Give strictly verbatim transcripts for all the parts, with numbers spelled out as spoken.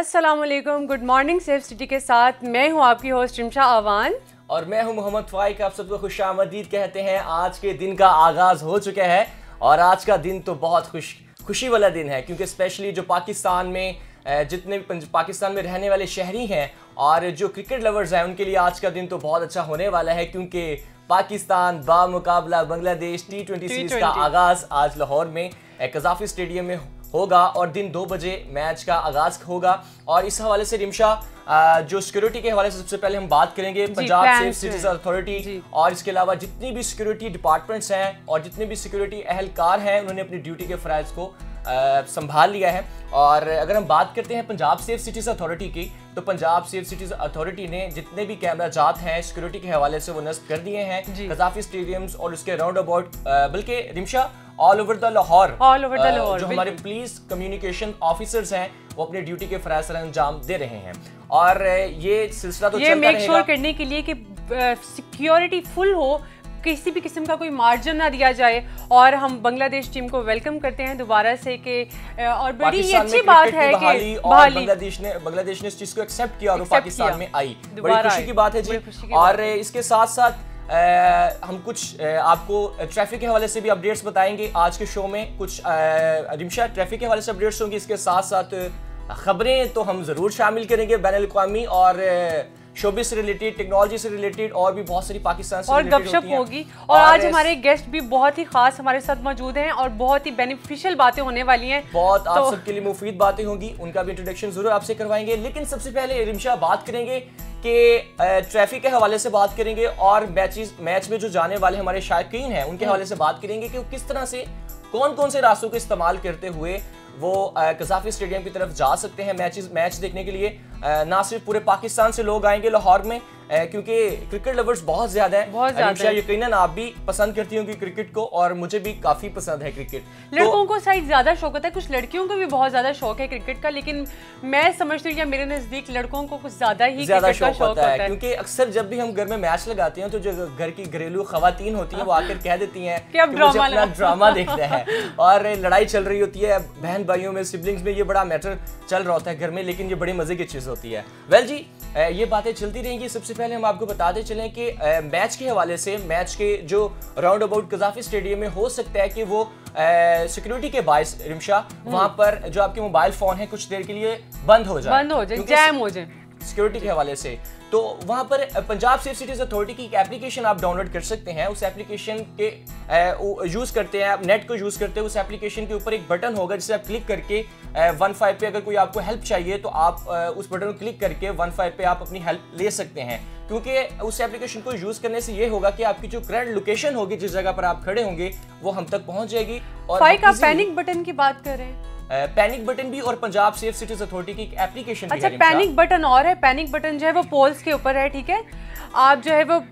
अस्सलामुअलैकुम, good morning safe city के साथ मैं हूं आपकी होस्ट रिमशा आवान और मैं हूं मोहम्मद फाइक। आप सबको खुशामदीद कहते हैं। आज के दिन का आगाज़ हो चुका है और आज का दिन तो बहुत खुश खुशी वाला दिन है, क्योंकि स्पेशली जो पाकिस्तान में जितने भी पाकिस्तान में रहने वाले शहरी हैं और जो क्रिकेट लवर्स हैं उनके लिए आज का दिन तो बहुत अच्छा होने वाला है, क्योंकि पाकिस्तान बामुकाबला बांग्लादेश टी ट्वेंटी सीरीज का आगाज़ आज लाहौर में कज़ाफ़ी स्टेडियम में होगा और दिन दो बजे मैच का आगाज होगा। और इस हवाले से रिमशा जो सिक्योरिटी के हवाले से सबसे पहले हम बात करेंगे पंजाब सेफ सिटीज अथॉरिटी और इसके अलावा जितनी भी सिक्योरिटी डिपार्टमेंट्स हैं और जितने भी सिक्योरिटी अहलकार हैं उन्होंने अपनी ड्यूटी के फ़राइज़ को संभाल लिया है। और अगर हम बात करते हैं पंजाब सेफ सिटीज अथॉरिटी की, तो पंजाब सेफ सिटीज अथॉरिटी ने जितने भी कैमरा जात हैं सिक्योरिटी के हवाले से वो नस्ब कर दिए हैं कज़ाफ़ी स्टेडियम्स और उसके राउंड अबाउट, बल्कि Rimsha all over the Lahore all over the Lahore जो हमारे पुलिस कम्युनिकेशन ऑफिसर्स हैं वो अपने ड्यूटी के फ़राइज़ सर अंजाम दे रहे हैं। और ये सिलसिला तो ये मेक श्योर करने के लिए कि सिक्योरिटी फुल हो, किसी भी किस्म का कोई मार्जिन ना दिया जाए। और हम बांग्लादेश टीम को वेलकम करते हैं दोबारा से कि और बड़ी ही अच्छी बात है कि बांग्लादेश ने बांग्लादेश ने इस चीज़ को एक्सेप्ट किया और वो पाकिस्तान में आई, बड़ी खुशी की बात है जी। और इसके साथ साथ आ, हम कुछ आ, आपको ट्रैफिक के हवाले से भी अपडेट्स बताएंगे आज के शो में। कुछ रिमशा ट्रैफिक के हवाले से अपडेट्स होंगी, इसके साथ साथ खबरें तो हम ज़रूर शामिल करेंगे बैनुल अक़वामी और शोबिस से रिलेटेड, टेक्नोलॉजी से रिलेटेड और भी बहुत सारी पाकिस्तान से और गपशप होगी। और, और आज हमारे गेस्ट भी बहुत ही खास हमारे साथ मौजूद हैं और बहुत ही बेनिफिशियल बातें होने वाली हैं, बहुत तो... आप सबके लिए मुफीद बातें होंगी, उनका भी इंट्रोडक्शन जरूर आपसे करवाएंगे। लेकिन सबसे पहले रिमशा बात करेंगे कि ट्रैफिक के हवाले से बात करेंगे और मैचेस मैच में जो जाने वाले हमारे शायकीन हैं उनके हवाले से बात करेंगे कि किस तरह से कौन कौन से रास्तों का इस्तेमाल करते हुए वो कज़ाफ़ी स्टेडियम की तरफ जा सकते हैं मैचेस मैच देखने के लिए। ना सिर्फ पूरे पाकिस्तान से लोग आएंगे लाहौर में, क्योंकि क्रिकेट लवर्स बहुत ज़्यादा हैं, बहुत ज़्यादा है। यकीनन आप भी पसंद करती होंगी क्रिकेट को और मुझे भी काफ़ी पसंद है क्रिकेट। लड़कों तो, को शायद ज़्यादा शौक होता है, कुछ लड़कियों को भी बहुत ज़्यादा शौक है क्रिकेट का, लेकिन मैं समझती हूँ कि मेरे नज़दीक लड़कों को कुछ ज़्यादा ही ज़्यादा शौक होता है, क्योंकि अक्सर जब भी हम घर में मैच लगाते हैं तो जो घर की घरेलू खवातीन होती हैं वो आकर कह देती हैं कि मुझे अपना ड्रामा देखना है और लड़ाई चल रही होती है बहन भाइयों में, सिबलिंग्स में, ये बड़ा मैटर चल रहा होता है घर में, लेकिन ये बड़ी मजे की चीज़ होती है। वेल जी, ये बातें चलती रहेंगी। सबसे पहले हम आपको बताते चलें कि मैच के हवाले से मैच के जो राउंड अबाउट कज़ाफ़ी स्टेडियम में हो सकता है कि वो सिक्योरिटी के बायस रिमशा वहां पर जो आपके मोबाइल फोन है कुछ देर के लिए बंद हो जाए बंद हो जाए जैम हो जाए सिक्योरिटी के हवाले से, तो वहां पर पंजाब सेफ सिटीज अथॉरिटी की एक एप्लीकेशन आप डाउनलोड कर सकते हैं। उस एप्लीकेशन के यूज़ करते हैं आप नेट को यूज़ करते हैं, उस एप्लीकेशन के ऊपर एक बटन होगा जिसे आप क्लिक करके वन फाइव पे अगर कोई आपको हेल्प चाहिए तो आप उस बटन को क्लिक करके वन फाइव पे आप अपनी हेल्प ले सकते हैं, क्योंकि उस एप्लीकेशन को यूज़ करने से ये होगा कि आपकी जो करंट लोकेशन होगी जिस जगह पर आप खड़े होंगे वो हम तक पहुंच जाएगी। और आप पैनिक बटन की बात कर रहे हैं, पैनिक बटन भी और पंजाब सेफ सिटीज अथॉरिटी की एक एप्लीकेशन अच्छा भी है। पैनिक बटन और है, पैनिक बटन जो है वो पोल्स के ऊपर है, ठीक है, आप जो है वो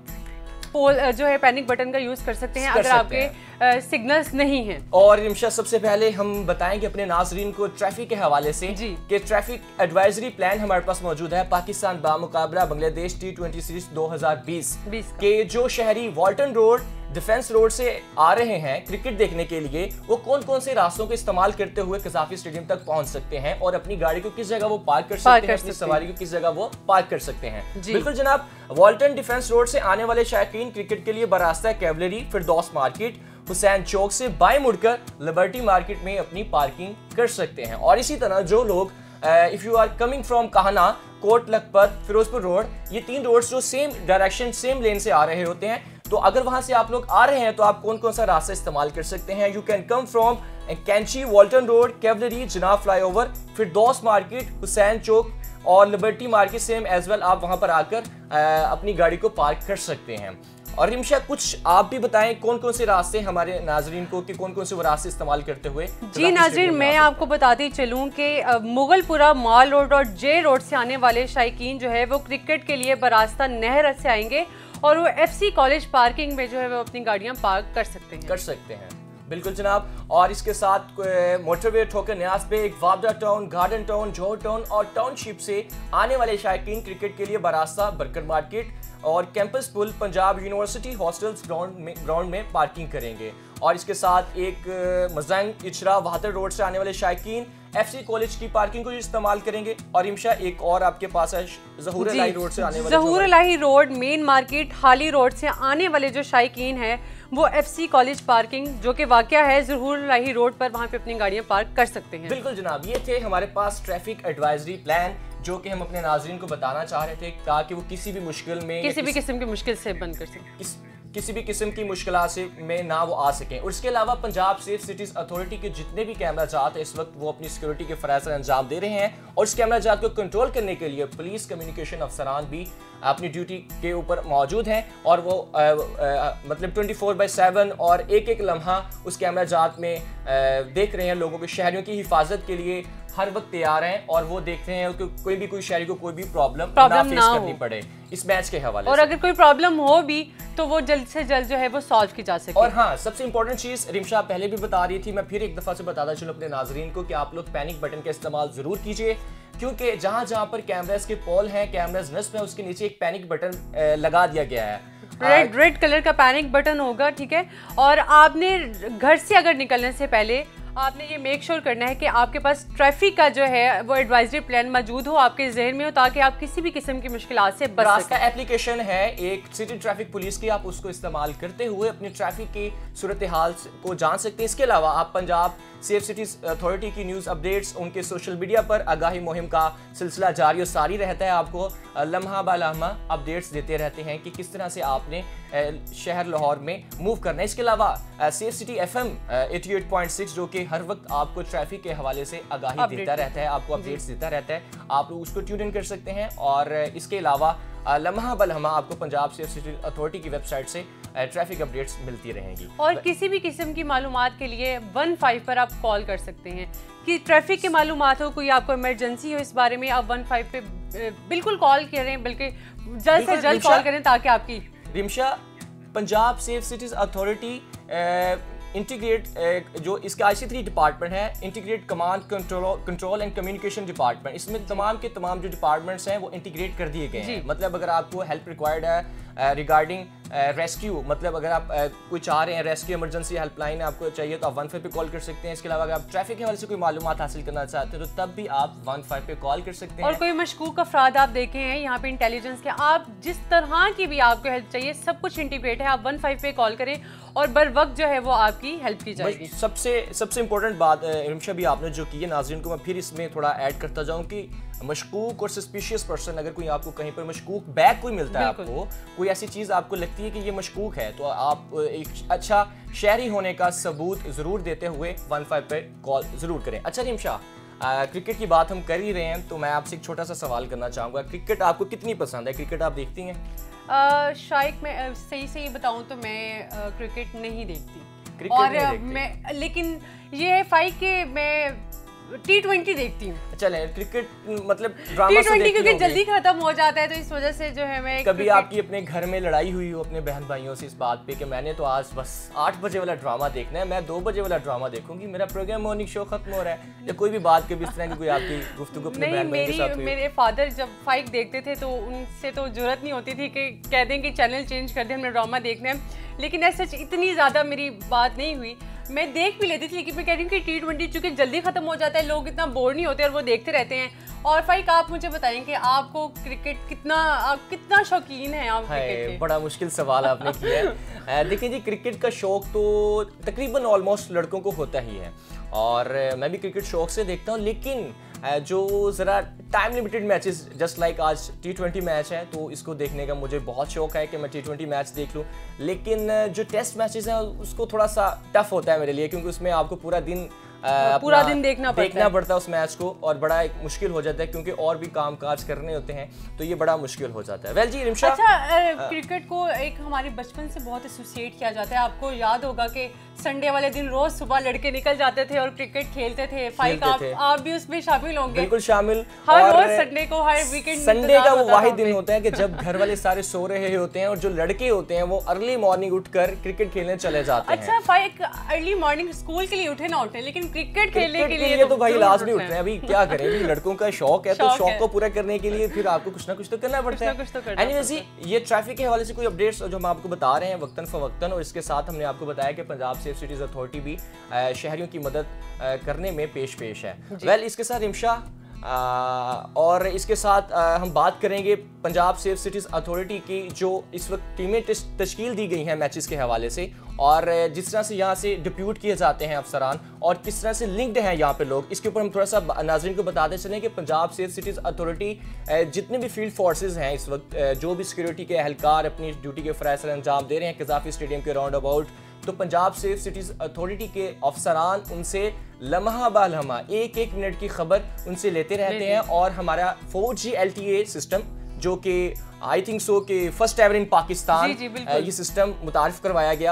पोल जो है पैनिक बटन का यूज कर सकते हैं अगर आपके सिग्नल्स नहीं हैं। और रिमशा सबसे पहले हम बताएंगे अपने नाजरीन को ट्रैफिक के हवाले से कि ट्रैफिक एडवाइजरी प्लान हमारे पास मौजूद है पाकिस्तान बामुकाबला बांग्लादेश टी ट्वेंटी सीरीज दो हजार बीस के जो शहरी वाल्टन रोड डिफेंस रोड से आ रहे हैं क्रिकेट देखने के लिए, वो कौन कौन से रास्तों का इस्तेमाल करते हुए कज़ाफ़ी स्टेडियम तक पहुंच सकते हैं और अपनी गाड़ी को किस जगह वो पार्क कर सकते हैं, अपनी सवारी को किस जगह वो पार्क कर सकते हैं। बिल्कुल जनाब, वाल्टन डिफेंस रोड से आने वाले शायकीन क्रिकेट के लिए बरास्ता कैवलरी फिरदौस मार्केट हुसैन चौक से बाएं मुड़कर लिबर्टी मार्केट में अपनी पार्किंग कर सकते हैं। और इसी तरह जो लोग if you are coming from Kahna, Kot Lakhpat, Ferozepur road, ये तीन रोड्स जो सेम डायरेक्शन सेम लेन से आ रहे होते हैं, तो अगर वहां से आप लोग आ रहे हैं तो आप कौन कौन सा रास्ता इस्तेमाल कर सकते हैं। You can come from Kainchi, Walton road, Cavalry, जनाब फ्लाईओवर, फिरदौस मार्केट, हुसैन चौक और Liberty market same as well, आप वहां पर आकर अपनी गाड़ी को पार्क कर सकते हैं। और रिमशा कुछ आप भी बताएं कौन कौन से रास्ते हमारे नाजरीन को कि कौन कौन से वो रास्ते इस्तेमाल करते हुए। जी नाजरीन, मैं आपको बताती चलूं कि मुगलपुरा माल रोड और जे रोड से आने वाले शायकीन जो है वो क्रिकेट के लिए बरास्ता नहर से आएंगे और वो एफसी कॉलेज पार्किंग में जो है वो अपनी गाड़ियां पार्क कर सकते हैं कर सकते हैं बिल्कुल जनाब। और इसके साथ मोटरवे ठोकर न्याज पे एक Wapda town, garden town, Johar town और टाउनशिप से आने वाले शायकीन क्रिकेट के लिए बरास्ता बरकर मार्केट और कैंपस पुल पंजाब यूनिवर्सिटी हॉस्टल्स ग्राउंड में ग्राउंड में पार्किंग करेंगे। और इसके साथ एक मजंग इचरा वाहतर रोड से आने वाले शायकीन एफसी कॉलेज की पार्किंग को इस्तेमाल करेंगे। और इमशा एक और आपके पास है ज़हूर इलाही रोड से आने वाले, Zahoor Elahi road main market Hali road से आने वाले जो शायकीन है वो एफसी कॉलेज पार्किंग जो कि वाक़या है ज़हूर इलाही रोड पर, वहाँ पे अपनी गाड़ियाँ पार्क कर सकते हैं। बिल्कुल जनाब, ये थे हमारे पास ट्रैफिक एडवाइजरी प्लान जो कि हम अपने नाज़रीन को बताना चाह रहे थे ताकि वो किसी भी मुश्किल में किसी भी किस्म की मुश्किल से बंद कर सकें, किस, किसी भी किस्म की मुश्किलात से में ना वो आ सकें। और इसके अलावा पंजाब सेफ सिटीज़ अथॉरिटी के जितने भी कैमरा जात है इस वक्त वो अपनी सिक्योरिटी के फ़राइज़ अंजाम दे रहे हैं और इस कैमरा जात को कंट्रोल करने के लिए पुलिस कम्युनिकेशन अफसरान भी अपनी ड्यूटी के ऊपर मौजूद हैं और वो आ, आ, मतलब ट्वेंटी फोर बाई सेवन और एक एक लम्हा उस कैमरा जात में आ, देख रहे हैं। लोगों के शहरियों की हिफाजत के लिए हर वक्त तैयार हैं और वो देखते हैं कि कोई भी कोई शहरी को कोई भी प्रॉब्लम ना फेस करनी पड़े इस मैच के हवाले और अगर कोई प्रॉब्लम हो भी तो वो जल्द से जल्द जो है वो सॉल्व की जा सके। और हाँ, सबसे इंपॉर्टेंट चीज रिमशा पहले भी बता रही थी, मैं फिर एक दफा से बताता चलूं अपने नाजरीन को कि आप लोग पैनिक बटन का इस्तेमाल जरूर कीजिए क्योंकि जहां जहां पर कैमरास के पोल हैं, कैमरास नस्ब है, उसके नीचे एक पैनिक बटन लगा दिया गया है। रेड रेड कलर का पैनिक बटन होगा, ठीक है। और आपने घर से अगर निकलने से पहले आपने ये मेक श्योर करना है कि आपके पास ट्रैफिक का जो है वो एडवाइजरी प्लान मौजूद हो, आपके जहन में हो, ताकि आप किसी भी किस्म की मुश्किलात से बच सकें। रास्ता एप्लीकेशन है एक सिटी ट्रैफिक पुलिस की, आप उसको इस्तेमाल करते हुए अपनी ट्रैफिक की सूरत हाल को जान सकते हैं। इसके अलावा आप पंजाब सेफ सिटीज अथॉरिटी की न्यूज़ अपडेट्स, उनके सोशल मीडिया पर आगाही मुहिम का सिलसिला जारी और सारी रहता है, आपको लम्हा बा लम्हा अपडेट्स देते रहते हैं कि किस तरह से आपने शहर लाहौर में मूव करना है। इसके अलावा safe city F M eighty eight point six जो कि हर वक्त आपको ट्रैफिक के हवाले से आगाही देता रहता है, आपको अपडेट्स देता रहता है, आप उसको ट्यून इन कर सकते हैं। और इसके अलावा लम्हा ब लम्हा आपको पंजाब सेफ सिटी अथॉरिटी की वेबसाइट से ट्रैफिक अपडेट्स मिलती रहेंगी। और किसी भी किस्म की मालूमात के लिए वन फाइव पर आप कॉल कर सकते हैं कि ट्रैफिक की मालूमात हो, कोई आपको इमरजेंसी हो, इस बारे में आप वन फाइव पे बिल्कुल कॉल करें, बल्कि जल्द से जल्द कॉल करें ताकि आपकी Rimsha Punjab safe cities authority integrate जो इसका आई सी थ्री डिपार्टमेंट है, integrate command control control and communication department, इसमें तमाम के तमाम जो डिपार्टमेंट्स हैं वो इंटीग्रेट कर दिए गए हैं। मतलब अगर आपको हेल्प रिक्वायर्ड है रिगार्डिंग रेस्क्यू, मतलब अगर आप uh, कोई चाह रहे हैं रेस्क्यू इमरजेंसी हेल्पलाइन आपको चाहिए तो आप वन फाइव पे कॉल कर सकते हैं। इसके अलावा अगर आप ट्रैफिक के हवाले से कोई मालूमात हासिल करना चाहते हैं तो तब भी आप वन फाइव पे कॉल कर सकते हैं। और कोई मशकूक अफराद आप देखे हैं यहाँ पे इंटेलिजेंस के, आप जिस तरह की भी आपको हेल्प चाहिए सब कुछ इंटीग्रेट है, आप वन फाइव पे कॉल करें और बर वक्त जो है वो आपकी हेल्प की जाएगी। सबसे सबसे इम्पोर्टेंट बात रिमशा भी आपने जो की है, नाज़रीन को मैं फिर इसमें थोड़ा ऐड करता जाऊँ कि मशकूक और सस्पिशियस पर्सन, अगर कोई आपको कहीं पर मशकूक बैग कोई मिलता है, आपको कोई ऐसी चीज़ आपको लगती है कि ये मशकूक है, तो आप एक अच्छा शहरी होने का सबूत ज़रूर देते हुए वन फाइव पे कॉल ज़रूर करें। अच्छा रिमशा, क्रिकेट की बात हम कर ही रहे हैं तो मैं आपसे एक छोटा सा सवाल करना चाहूँगा, क्रिकेट आपको कितनी पसंद है? क्रिकेट आप देखती हैं? शायक मैं सही सही बताऊँ तो मैं आ, क्रिकेट नहीं देखती, क्रिकेट और नहीं देखती। मैं लेकिन ये है फाइक के मैं टी ट्वेंटी देखती हूँ। चले क्रिकेट मतलब ड्रामा टी ट्वेंटी क्योंकि जल्दी खत्म हो जाता है तो इस वजह से जो है मैं कभी आपकी अपने घर में लड़ाई हुई हो अपने बहन भाइयों से इस बात पे कि मैंने तो आज बस आठ बजे वाला ड्रामा देखना है, मैं दो बजे वाला ड्रामा देखूंगी, मेरा प्रोग्राम मॉर्निंग शो खत्म हो रहा है, या कोई भी बात कभी इस तरह की कोई आपकी गुफ्तगू अपने बहन भाई के साथ हुई? मेरे फादर जब फाइक देखते थे तो उनसे तो जरूरत नहीं होती थी कि कह दें कि चैनल चेंज कर दें, हमने ड्रामा देखना है, लेकिन ऐसा इतनी ज़्यादा मेरी बात नहीं हुई। मैं देख भी लेती थी, लेकिन मैं कह रही हूँ कि टी ट्वेंटी चूँकि जल्दी खत्म हो जाता है, लोग इतना बोर नहीं होते और वो देखते रहते हैं। और फाइक आप मुझे बताएं कि आपको क्रिकेट कितना आप कितना शौकीन हैं आप क्रिकेट के? बड़ा मुश्किल सवाल आपने किया है। देखिए जी, क्रिकेट का शौक तो तकरीबन ऑलमोस्ट लड़कों को होता ही है और मैं भी क्रिकेट शौक से देखता हूँ, लेकिन जो ज़रा time limited matches just like आज टी ट्वेंटी मैच है तो इसको देखने का मुझे बहुत शौक है कि मैं टी ट्वेंटी मैच देख लूँ, लेकिन जो टेस्ट मैचेस हैं उसको थोड़ा सा टफ होता है मेरे लिए क्योंकि उसमें आपको पूरा दिन पूरा दिन देखना पड़ता देखना पड़ता है उस मैच को और बड़ा एक मुश्किल हो जाता है क्योंकि और भी काम काज करने होते हैं तो ये बड़ा मुश्किल हो जाता है। वेल जी रिमशा, अच्छा क्रिकेट को एक हमारे बचपन से बहुत एसोसिएट किया जाता है, आपको याद होगा कि संडे वाले दिन रोज सुबह लड़के निकल जाते थे और क्रिकेट खेलते थे। फाइक आप, आप भी उसमें शामिल होंगे? बिल्कुल शामिल, हर रोज संडे को, हर वीकेंड संडे का वो वाहिद दिन होता है कि जब घर वाले सारे सो रहे होते हैं और जो लड़के होते हैं वो अर्ली मॉर्निंग उठकर क्रिकेट खेलने चले जाते हैं। अच्छा फाइक अर्ली मॉर्निंग स्कूल के लिए उठे ना उठे, लेकिन क्रिकेट खेलने के लिए तो भाई लाजमी उठते हैं। अभी क्या करें, लड़कों का शौक है तो शौक को पूरा करने के लिए फिर आपको कुछ ना कुछ तो करना पड़ता है। एनीवेज ये ट्रैफिक के हवाले से कोई अपडेट्स जो हम आपको बता रहे हैं वक्तन फवक्तन, और इसके साथ हमने आपको बताया कि पंजाब सेफ सिटीज अथॉरिटी भी शहरियों की मदद करने में पेश पेश है। वेल इसके साथ रिमशा आ, और इसके साथ आ, हम बात करेंगे पंजाब सेफ सिटीज़ अथॉरिटी की जो इस वक्त टीमें तश्कील दी गई हैं मैचेस के हवाले से, और जिस तरह से यहाँ से डिप्यूट किए जाते हैं अफसरान और किस तरह से लिंक्ड हैं यहाँ पे लोग, इसके ऊपर हम थोड़ा सा नाज़रीन को बताते चलें कि पंजाब सेफ सिटीज़ अथॉरिटी जितने भी फील्ड फोर्सेस हैं इस वक्त, जो भी सिक्योरिटी के एहलकार अपनी ड्यूटी के फ़राइज़ सर अंजाम दे रहे हैं कज़ाफ़ी स्टेडियम के राउंड अबाउट, तो पंजाब सेफ सिटीज़ अथॉरिटी के अफसरान उनसे लम्हा बा लम्हा एक एक मिनट की खबर उनसे लेते रहते हैं। और हमारा four G L T A system जो कि आई थिंक सो कि फर्स्ट एवर इन पाकिस्तान ये सिस्टम मुतारिफ करवाया गया,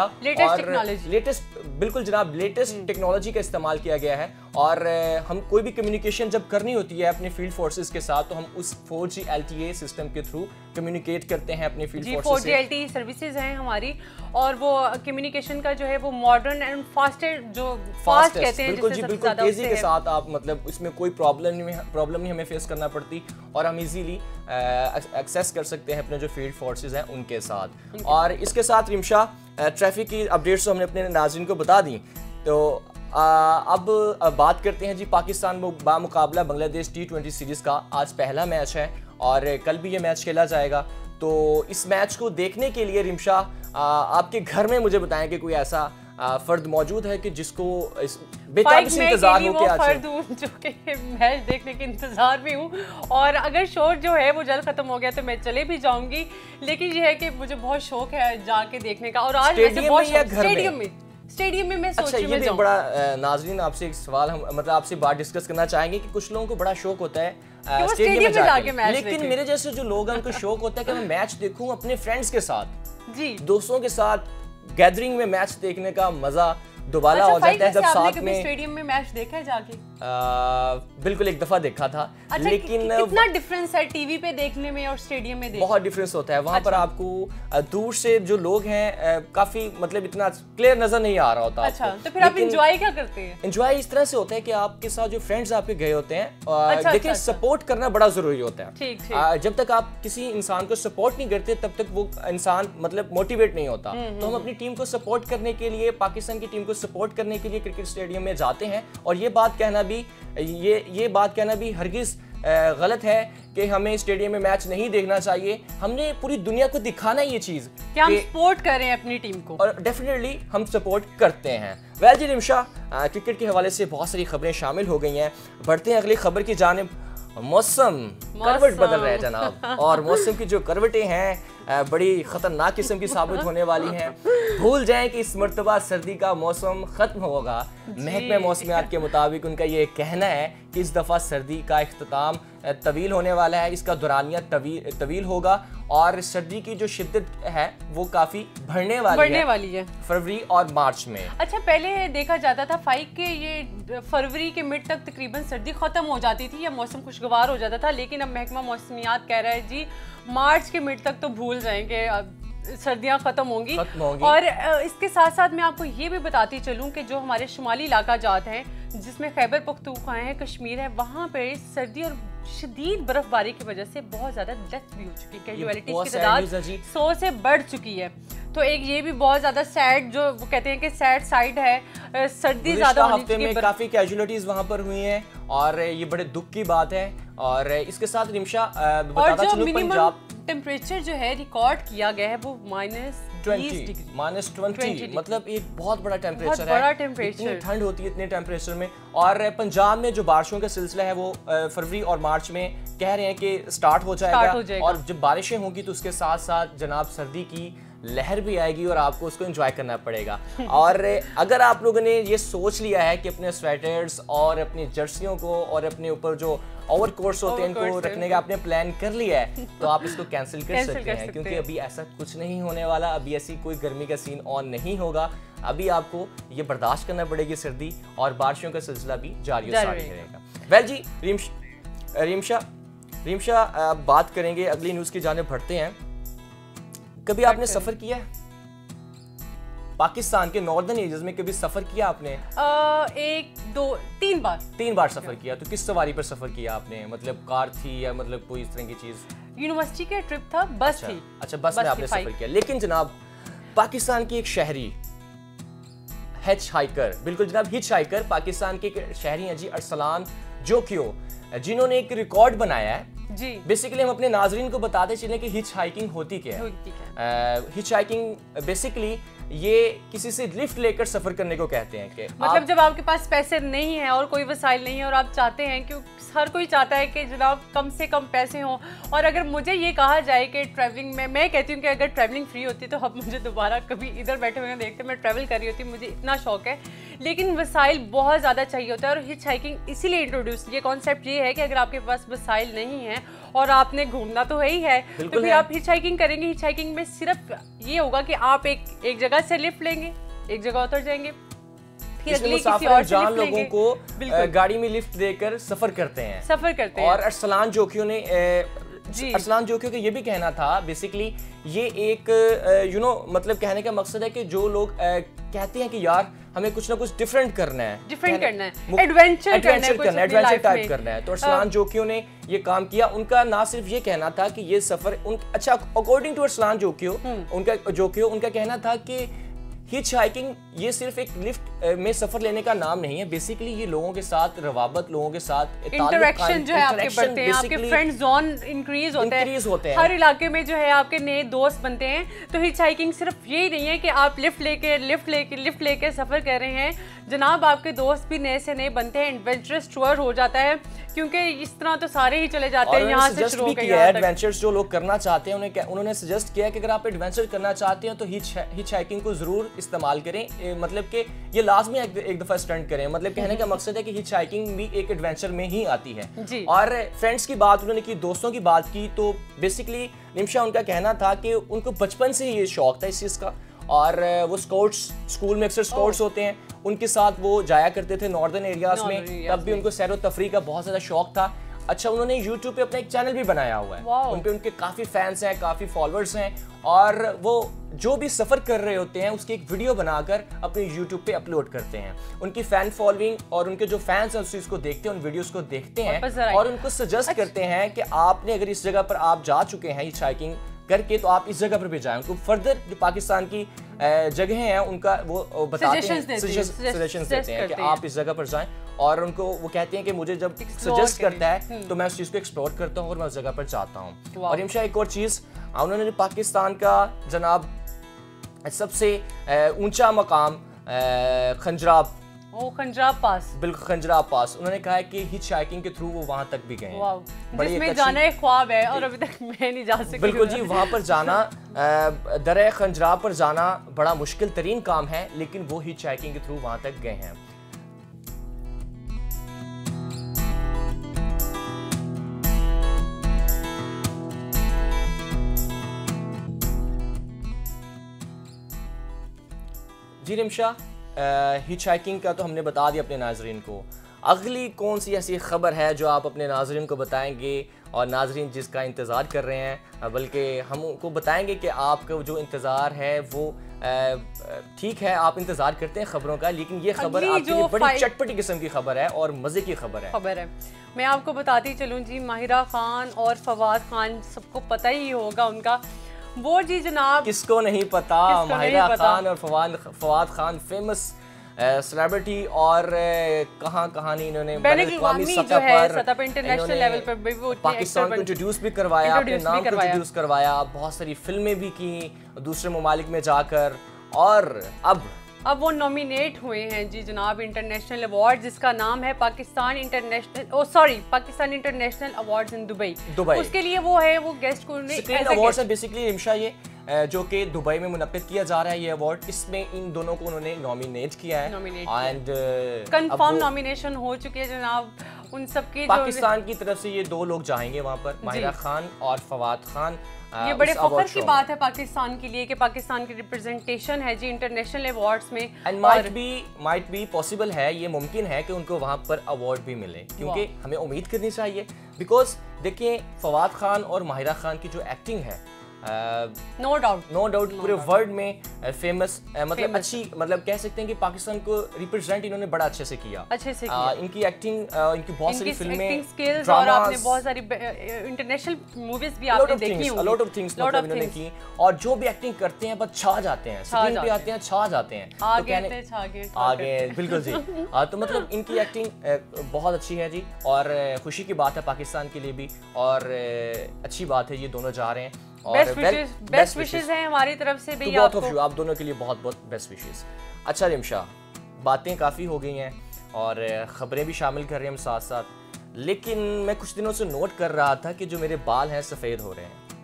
और लेटेस्ट बिल्कुल जनाब लेटेस्ट टेक्नोलॉजी का इस्तेमाल किया गया है। और हम कोई भी कम्युनिकेशन जब करनी होती है अपने फील्ड फोर्सेस के साथ तो हम उस four G L T A system के थ्रू कम्युनिकेट करते हैं अपने फील्ड फोर्सेस से। Four G L T services हैं हमारी, और वो कम्युनिकेशन का जो है वो मॉडर्न एंड फास्टेस्ट जो फास्ट कहते हैं, बिल्कुल जी बिल्कुल तेजी के साथ आप मतलब इसमें कोई प्रॉब्लम नहीं प्रॉब्लम नहीं हमें फेस करना पड़ती, और हम इजीली एक्सेस कर सकते हैं अपने जो फील्ड फोर्सेस हैं उनके साथ। और इसके साथ रिमशा ट्रैफिक की अपडेट्स तो हमने अपने नाज़रीन को बता दी, तो आ, अब बात करते हैं जी पाकिस्तान बामुकाबला बांग्लादेश टी ट्वेंटी सीरीज़ का आज पहला मैच है और कल भी ये मैच खेला जाएगा। तो इस मैच को देखने के लिए रिमशा आपके घर में मुझे बताएं कि कोई ऐसा आ, फर्द मौजूद है कि जिसको इस बेताबी से इंतजार हो के फर्द हूं जो कि मैच देखने के इंतजार में हूं, और अगर शोर जो है वो जल्द खत्म हो गया तो मैं चले भी जाऊंगी, लेकिन ये है कि मुझे बहुत शौक है जाके देखने का। और आज वैसे बहुत स्टेडियम में स्टेडियम में मैं सोच रही हूं मैं जाऊं। बड़ा नाज़रीन आपसे एक सवाल हम मतलब आपसे बात डिस्कस करना चाहेंगे कि कुछ लोगों को बड़ा शौक होता है स्टेडियम में जाके, लेकिन मेरे जैसे जो लोग हैं उनको शौक होता है कि मैं मैच देखूं अपने फ्रेंड्स के साथ, जी दोस्तों के साथ गैदरिंग में मैच देखने का मजा दोबारा अच्छा, हो जाता है जब साथ में स्टेडियम में मैच देखा है जाके। आ, बिल्कुल एक दफा देखा था। अच्छा, लेकिन कि, कितना डिफरेंस है टीवी पे देखने में और स्टेडियम में देखने? बहुत डिफरेंस होता है वहाँ अच्छा। पर आपको दूर से जो लोग हैं काफी मतलब इतना क्लियर नजर नहीं आ रहा होता। अच्छा, तो फिर आप एंजॉय क्या करते हैं? एंजॉय इस तरह से होता है कि आपके साथ जो फ्रेंड्स आपके गए होते हैं, देखिए सपोर्ट करना बड़ा जरूरी होता है। जब तक आप किसी इंसान को सपोर्ट नहीं करते तब तक वो इंसान मतलब मोटिवेट नहीं होता। तो हम अपनी टीम को सपोर्ट करने के लिए, पाकिस्तान की टीम को सपोर्ट करने के लिए क्रिकेट स्टेडियम में जाते हैं। और ये बात कहना भी ये ये बात कहना भी हरगिज गलत है कि हमें स्टेडियम में मैच नहीं देखना चाहिए। हमने पूरी दुनिया को दिखाना ये चीज कि हम सपोर्ट करें अपनी टीम को, और डेफिनेटली हम सपोर्ट करते हैं। वेल जी रिमशा, क्रिकेट के हवाले से बहुत सारी खबरें शामिल हो गई हैं। बढ़ते हैं अगली खबर की जानिब। मौसम करवट बदल रहा है जनाब, और मौसम की जो करवटें हैं बड़ी खतरनाक किस्म की साबित होने वाली हैं। भूल जाएं कि इस मर्तबा सर्दी का मौसम खत्म होगा। महकमे मौसमियात के मुताबिक उनका ये कहना है कि इस दफ़ा सर्दी का इख्तिताम तवील होने वाला है, इसका दौरानिया तवील तवील होगा और सर्दी की जो शिद्दत है वो काफ़ी बढ़ने वाली बढ़ने है, वाली है फरवरी और मार्च में। अच्छा, पहले देखा जाता था फाइव के ये फरवरी के मिड तक तकरीबन सर्दी ख़त्म हो जाती थी या मौसम खुशगवार हो जाता था, लेकिन अब महकमा मौसमियात कह रहा है जी मार्च के मिड तक तो भूल जाएंगे, अब सर्दियाँ ख़त्म होंगी। होंगी और इसके साथ साथ मैं आपको ये भी बताती चलूँ कि जो हमारे शुमाली इलाका जात हैं जिसमें खैबर पख्तूनख्वा है, कश्मीर है, वहाँ पे सर्दी और शदीद बर्फबारी की वजह से बहुत ज़्यादा डेथ भी हो चुकी है, कैजुअलिटीज़ की तादाद सौ से बढ़ चुकी है। तो एक ये भी बहुत ज़्यादा सैड जो वो कहते हैं कि सैड साइड है, सर्दी ज़्यादा हफ्ते में काफ़ी कैजुअलिटीज़ वहाँ पर हुई हैं और ये बड़े दुख की बात है। और इसके साथ रिमशा बताता चलूं पंजाब टेम्परेचर जो है रिकॉर्ड किया गया है वो माइनस ट्वेंटी माइनस ट्वेंटी मतलब एक बहुत बड़ा टेम्परेचर है। टेम्परेचर इतनी ठंड होती है इतने टेम्परेचर में। और पंजाब में जो बारिशों का सिलसिला है वो फरवरी और मार्च में कह रहे हैं कि स्टार्ट हो जाएगा, स्टार्ट हो जाएगा। और जब बारिशें होंगी तो उसके साथ साथ जनाब सर्दी की लहर भी आएगी और आपको उसको एंजॉय करना पड़ेगा। और अगर आप लोगों ने ये सोच लिया है कि अपने स्वेटर्स और अपनी जर्सियों को और अपने ऊपर जो ओवर कोट्स होते हैं इनको रखने का आपने प्लान कर लिया है तो आप इसको कैंसिल कर कैंसिल सकते कर हैं, क्योंकि अभी ऐसा कुछ नहीं होने वाला। अभी ऐसी कोई गर्मी का सीन ऑन नहीं होगा। अभी आपको ये बर्दाश्त करना पड़ेगी सर्दी, और बारिशों का सिलसिला भी जारी रहेगा। वेल जी रिमश रिमशा रिमशा बात करेंगे, अगली न्यूज़ की जानिब बढ़ते हैं। कभी आपने सफर किया है पाकिस्तान के नॉर्दर्न एरियाज में? कभी सफर किया आपने? आ, एक दो तीन बार तीन बार सफर किया। तो किस सवारी पर सफर किया आपने? मतलब कार थी या मतलब कोई इस तरह की चीज? यूनिवर्सिटी का ट्रिप था, बस अच्छा, थी। अच्छा बस, बस में आपने सफर किया। लेकिन जनाब पाकिस्तान की एक शहरी हिच हाइकर। बिल्कुल जनाब, हिच हाइकर पाकिस्तान के शहरी हैं जी अरसलान जोकियो, जिन्होंने एक रिकॉर्ड बनाया है जी। बेसिकली हम अपने नाजरीन को बताते चले कि हिच हाइकिंग होती क्या है। हिच हाइकिंग बेसिकली ये किसी से लिफ्ट लेकर सफर करने को कहते हैं कि मतलब जब आपके पास पैसे नहीं है और कोई वसाइल नहीं है और आप चाहते हैं, क्योंकि हर कोई चाहता है कि जनाब कम से कम पैसे हों, और अगर मुझे ये कहा जाए कि ट्रैवलिंग में, मैं कहती हूँ कि अगर ट्रैवलिंग फ्री होती तो अब मुझे दोबारा कभी इधर बैठे हुए देखते मैं ट्रैवल कर रही होती, मुझे इतना शौक है। लेकिन वसाइल बहुत ज़्यादा चाहिए होता है और हिच हाइकिंग इसीलिए इंट्रोड्यूस, ये कॉन्सेप्ट ये है कि अगर आपके पास वसाइल नहीं है और आपने घूमना तो है ही है, तो फिर आप हिच हाइकिंग करेंगे। हिच हाइकिंग में सिर्फ ये होगा कि आप एक एक जगह से लिफ्ट लेंगे, एक जगह उतर जाएंगे, फिर अगली किसी और से लिफ्ट लेंगे। लोगों को गाड़ी में लिफ्ट देकर सफर करते हैं सफर करते हैं और अरसलान जोकियो ने जी अरसलान जोकियो का ये भी कहना था, बेसिकली ये एक यू नो मतलब कहने का मकसद है कि जो लोग कहते हैं कि यार हमें कुछ ना कुछ डिफरेंट करना है, डिफरेंट करना है, एडवेंचर करना है, एडवेंचर टाइप करना है, तो अरसलान जोकियो ने ये काम किया। उनका ना सिर्फ ये कहना था कि ये सफर उन अच्छा अकॉर्डिंग टू अरसलान जोकियो उनका जोकियो उनका कहना था कि हिच हाइकिंग ये सिर्फ एक लिफ्ट में सफर लेने का नाम नहीं है, बेसिकली ये लोगों के साथ रवाबत, लोगों के साथ इंटरेक्शन जो है आपके बढ़ते हैं, आपके फ्रेंड जोन इंक्रीज होते हैं, होते हैं हर इलाके में जो है आपके नए दोस्त बनते हैं। तो हिच हाइकिंग सिर्फ यही नहीं है कि आप लिफ्ट लेके लिफ्ट लेके लिफ्ट लेके सफर कर रहे हैं जनाब, आपके दोस्त भी नए से नए बनते हैं, एडवेंचरस टूर हो जाता है, क्योंकि इस तरह तो सारे ही चले जाते हैं यहाँ से शुरू होकर यहाँ तक। एडवेंचर्स जो लोग करना चाहते हैं उन्हें उन्होंने सजेस्ट किया कि अगर आप एडवेंचर करना चाहते हैं तो हिच हिच हाइकिंग को जरूर इस्तेमाल करें, ए, मतलब कि ये लाजमी एक, एक दफा स्टंट करें। मतलब कहने का मकसद है कि हिच हाइकिंग भी एक एडवेंचर में ही आती है जी। और फ्रेंड्स की बात उन्होंने की, दोस्तों की बात की, तो बेसिकली निमिशा उनका कहना था कि उनको बचपन से ही ये शौक था इस चीज़ का, और वो स्काउट्स स्कूल में अक्सर स्काउट्स होते हैं, उनके साथ वो जाया करते थे नॉर्दर्न एरियाज में, तब भी उनको सैर व तफरी का बहुत ज़्यादा शौक था। अच्छा, उन्होंने यूट्यूब पे अपना एक चैनल भी बनाया हुआ है, उनके उनके काफ़ी फैंस हैं, काफ़ी फॉलोअर्स हैं, और वो जो भी सफ़र कर रहे होते हैं उसकी एक वीडियो बनाकर अपने यूट्यूब पे अपलोड करते हैं। उनकी फ़ैन फॉलोइंग और उनके जो फैंस हैं उस चीज़ को देखते हैं, उन वीडियोस को देखते हैं और उनको सजेस्ट करते हैं कि आपने अगर इस जगह पर आप जा चुके हैं हिच हाइकिंग करके तो आप इस जगह पर भी जाएं। उनको फर्दर जो पाकिस्तान की जगह हैं उनका वो बताते हैं, सजेशंस देते हैं कि आप इस जगह पर जाएं, और उनको वो कहते हैं कि मुझे जब सजेस्ट करता है तो मैं उस चीज़ को एक्सप्लोर करता हूँ और मैं उस जगह पर जाता हूँ। और इमशा एक और चीज़, उन्होंने पाकिस्तान का जनाब सबसे ऊंचा मकाम खंजराब ओ खंजराब पास, बिल्कुल खंजराब पास, उन्होंने कहा है कि हिच हाइकिंग के थ्रू वो वहां तक भी गए हैं, जिसमें जाना एक ख्वाब है और अभी तक मैं नहीं जा सकी। बिल्कुल जी, वहां पर जाना दरे खंजराब पर जाना बड़ा मुश्किल तरीन काम है, लेकिन वो हिच हाइकिंग के थ्रू वहां तक गए हैं। जी निमिशा, हिच हाइकिंग का तो हमने बता दिया अपने नाजरीन को, अगली कौन सी ऐसी खबर है जो आप अपने नाजरीन को बताएंगे और नाजरीन जिसका इंतज़ार कर रहे हैं, बल्कि हम उनको बताएंगे कि आपका जो इंतज़ार है वो ठीक है, आप इंतज़ार करते हैं खबरों का, लेकिन ये खबर आपके लिए बड़ी चटपटी किस्म की खबर है और मज़े की खबर है खबर है मैं आपको बताती चलूँ जी। माहिरा खान और फवाद खान, सबको पता ही होगा उनका वो जी जनाब, किसको नहीं पता, माहिरा खान और फवाद फवाद खान फेमस सेलिब्रिटी, और कहाँ कहाँ नहीं इन्होंने सतह पर इंटरनेशनल लेवल पर भी वो पाकिस्तान को इंट्रोड्यूस भी करवाया, अपने नाम को इंट्रोड्यूस करवाया, बहुत सारी फिल्में भी की दूसरे ममालिक में जाकर, और अब अब वो नॉमिनेट हुए हैं जी जनाब इंटरनेशनल अवार्ड, जिसका नाम है Pakistan international oh sorry Pakistan international awards in Dubai. Dubai उसके लिए वो है वो गेस्ट को अवार्ड्स है बेसिकली इमशा, ये जो कि दुबई में मुनक्किद किया जा रहा है ये अवार्ड, इसमें इन दोनों को उन्होंने नॉमिनेट किया है एंड कंफर्म नॉमिनेशन हो चुकी है जनाब उन सबकी। पाकिस्तान की तरफ से ये दो लोग जाएंगे वहाँ पर, माहिरा खान और फवाद खान। ये बड़े फख्र की बात है पाकिस्तान के लिए कि पाकिस्तान की रिप्रेजेंटेशन है जी इंटरनेशनल अवार्ड्स में, and might be might be possible है, ये मुमकिन है कि उनको वहाँ पर अवार्ड भी मिले, क्योंकि हमें उम्मीद करनी चाहिए, बिकॉज देखिए फवाद खान और माहिरा खान की जो एक्टिंग है नो डाउट नो डाउट पूरे वर्ल्ड में फेमस uh, मतलब famous. अच्छी मतलब कह सकते हैं कि पाकिस्तान को रिप्रेजेंट इन्होंने बड़ा अच्छे से किया अच्छे से किया uh, इनकी एक्टिंग uh, इनकी बहुत सारी फिल्में स्किल्स और आपने बहुत सारी इंटरनेशनल मूवीज भी आपने देखी होंगी, लॉट ऑफ थिंग्स मतलब इन्होंने की और जो भी एक्टिंग करते हैं बस छा जाते हैं, स्क्रीन पे आते हैं छा जाते हैं, तो कहने आगे बिल्कुल जी तो मतलब इनकी एक्टिंग बहुत अच्छी है जी और खुशी की बात है पाकिस्तान के लिए भी और अच्छी बात है ये दोनों जा रहे हैं और बेस्ट विशेस बेस्ट विशेस हैं हमारी तरफ से भी आपको आप दोनों के लिए बहुत बहुत बेस्ट विशेस। अच्छा रिमशा, बातें काफ़ी हो गई हैं और ख़बरें भी शामिल कर रहे हैं हम साथ साथ, लेकिन मैं कुछ दिनों से नोट कर रहा था कि जो मेरे बाल हैं सफ़ेद हो रहे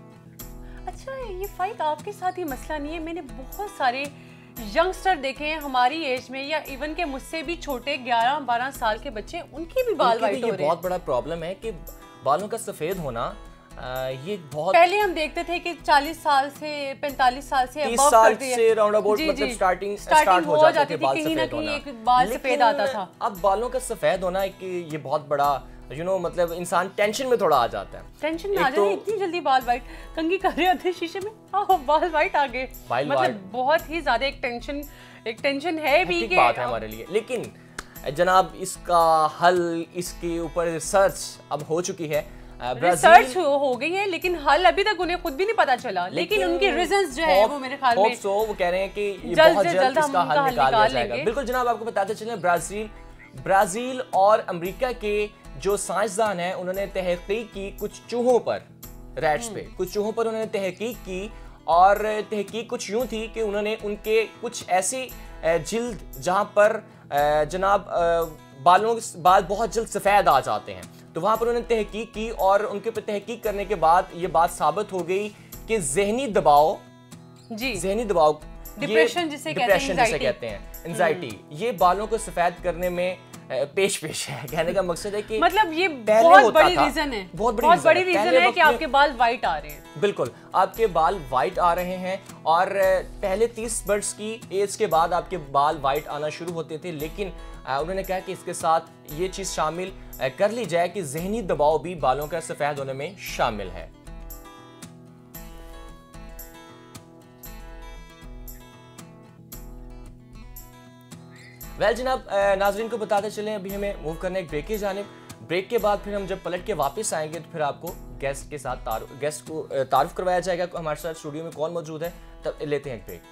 हैं। अच्छा ये फाइक आपके साथ ही मसला नहीं है, मैंने बहुत सारे यंगस्टर देखे हैं हमारी एज में या इवन के मुझसे भी छोटे ग्यारह बारह साल के बच्चे, उनके भी बाल वाइट हो रहे हैं। बहुत बड़ा प्रॉब्लम है कि बालों का सफ़ेद होना आ, ये बहुत पहले हम देखते थे कि चालीस साल से पैंतालीस साल से तीस साल से राउंड अबाउट मतलब स्टार्टिंग स्टार्ट हो जाती थी कहीं ना कहीं एक बाल सफेद आता था। अब बालों का सफेद होना एक ये बहुत बड़ा यू you नो know, मतलब इंसान टेंशन में थोड़ा आ जाता है, टेंशन में आ जाता है, इतनी जल्दी बाल वाइट कंघी कर रहे होते शीशे में आओ बाल वाइट आ गए, मतलब बहुत ही ज्यादा एक टेंशन एक टेंशन है भी कि बात है हमारे लिए। लेकिन जनाब इसका हल, इसके ऊपर रिसर्च अब हो चुकी है, रिसर्च हो गई है, लेकिन हल अभी तक उन्हें खुद भी नहीं पता चला, लेकिन, लेकिन उनके रीजंस जो है वो मेरे ख्याल में सो वो कह रहे हैं कि ये जल्द बहुत जल्द, जल्द इसका हल निकाल लिया जाएगा। बिल्कुल जनाब, आपको बताते चलें ब्राजील ब्राजील और अमेरिका के जो साइंसदान हैं उन्होंने तहकीक की कुछ चूहों पर, रैट्स पे कुछ चूहों पर उन्होंने तहकीक की और तहकीक कुछ यूं थी कि उन्होंने उनके कुछ ऐसी जिल्द जहां पर जनाब बालों बाल बहुत जल्द सफ़ेद आ जाते हैं, तो वहां पर उन्होंने तहकीक की और उनके ऊपर तहकीक करने के बाद ये बात साबित हो गई कि ज़हनी दबाव जी ज़हनी दबाव डिप्रेशन जिसे कहते हैं एंजाइटी, ये बालों को सफ़ेद करने में पेश पेश है। कहने का मकसद है कि मतलब ये बहुत बड़ी रीजन है, बहुत बड़ी, बहुत बड़ी रीजन है कि आपके बाल वाइट आ रहे हैं। बिल्कुल, आपके बाल वाइट आ रहे हैं और पहले तीस बर्स की एज के बाद आपके बाल वाइट आना शुरू होते थे, लेकिन उन्होंने कहा कि इसके साथ ये चीज़ शामिल कर ली जाए कि ज़हनी दबाव भी बालों का सफ़ेद होने में शामिल है। वेल well, जनाब नाजरीन को बताते चलें अभी हमें मूव करना है एक ब्रेक की जानिब। ब्रेक के बाद फिर हम जब पलट के वापस आएंगे तो फिर आपको गेस्ट के साथ तारुफ गेस्ट को तारुफ करवाया जाएगा। हमारे साथ स्टूडियो में कौन मौजूद है, तब लेते हैं एक ब्रेक।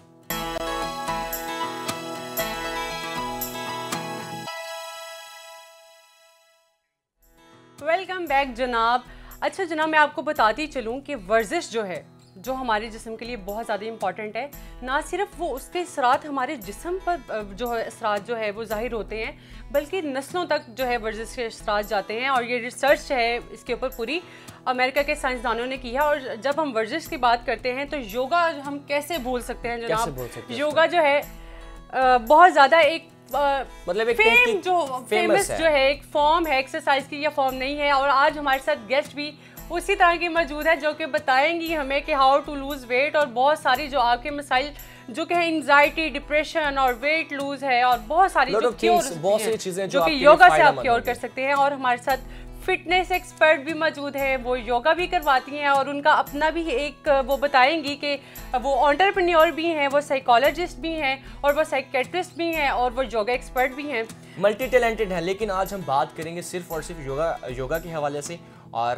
वेलकम बैक जनाब। अच्छा जनाब, मैं आपको बताती चलूँ कि वर्जिश जो है जो हमारे जिस्म के लिए बहुत ज़्यादा इंपॉर्टेंट है, ना सिर्फ वो उसके असरात हमारे जिस्म पर जो है असरात जो है वो ज़ाहिर होते हैं, बल्कि नस्लों तक जो है वर्जिश के असरात जाते हैं। और ये रिसर्च है इसके ऊपर पूरी अमेरिका के साइंसदानों ने की है। और जब हम वर्जिश की बात करते हैं तो योगा हम कैसे भूल सकते हैं जनाब, योगा जो है बहुत ज़्यादा एक मतलब एक फेम जो फेमस जो है एक फॉर्म है एक्सरसाइज की, या फॉर्म नहीं है। और आज हमारे साथ गेस्ट भी उसी तरह की मौजूद है जो कि बताएंगी हमें कि हाउ टू लूज वेट और बहुत सारी जो आपके मसाइल जो कि है एंजाइटी, डिप्रेशन और वेट लूज है और बहुत सारी जो चीजें जो कि योगा से आप क्योर कर सकते हैं। और हमारे साथ फिटनेस एक्सपर्ट भी मौजूद है, वो योगा भी करवाती हैं और उनका अपना भी एक वो बताएंगी कि वो एंटरप्रेन्योर भी हैं, वो साइकोलॉजिस्ट भी हैं और वो साइकेट्रिस्ट भी हैं और वो योगा एक्सपर्ट भी हैं, मल्टी टैलेंटेड हैं। लेकिन आज हम बात करेंगे सिर्फ और सिर्फ योगा योगा के हवाले से और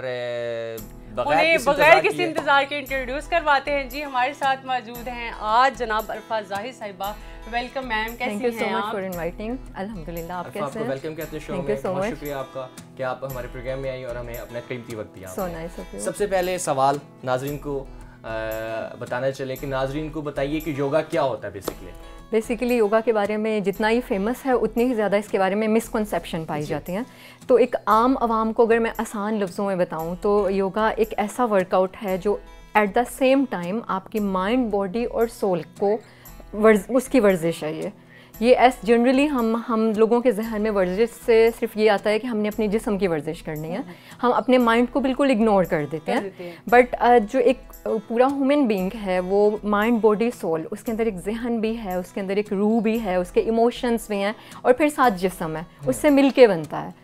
उन्हें बगैर किसी इंतजार के इंट्रोड्यूस करवाते हैं। जी हमारे साथ मौजूद हैं आज जनाब अरफा जाहिद साहिबा। वेलकम मैम, कैसी हैं आप? Thank you so much for inviting. अल्हम्दुलिल्लाह, आप कैसे हैं? वेलकम कहते हैं शो में, बहुत शुक्रिया आपका कि आप हमारे प्रोग्राम में आई और हमें अपना कीमती वक्त दिया। So nice of you. सबसे पहले सवाल नाजरीन को बताना चले कि नाजरीन को बताइए कि योगा क्या होता है बेसिकली। बेसिकली योगा के बारे में जितना ही फेमस है उतनी ही ज़्यादा इसके बारे में मिसकंसेप्शन पाई जाती हैं। तो एक आम आवाम को अगर मैं आसान लफ्ज़ों में बताऊं तो योगा एक ऐसा वर्कआउट है जो एट द सेम टाइम आपकी माइंड, बॉडी और सोल को वर्ज, उसकी वर्जिश है। ये ये एस जनरली हम हम लोगों के जहन में वर्जिश से सिर्फ ये आता है कि हमने अपने जिस्म की वर्जिश करनी है, हम अपने माइंड को बिल्कुल इग्नोर कर देते हैं। बट uh, जो एक पूरा ह्यूमन बीइंग है वो माइंड, बॉडी, सोल, उसके अंदर एक जहन भी है, उसके अंदर एक रूह भी है, उसके इमोशंस भी हैं और फिर साथ जिस्म है, उससे मिल के बनता है।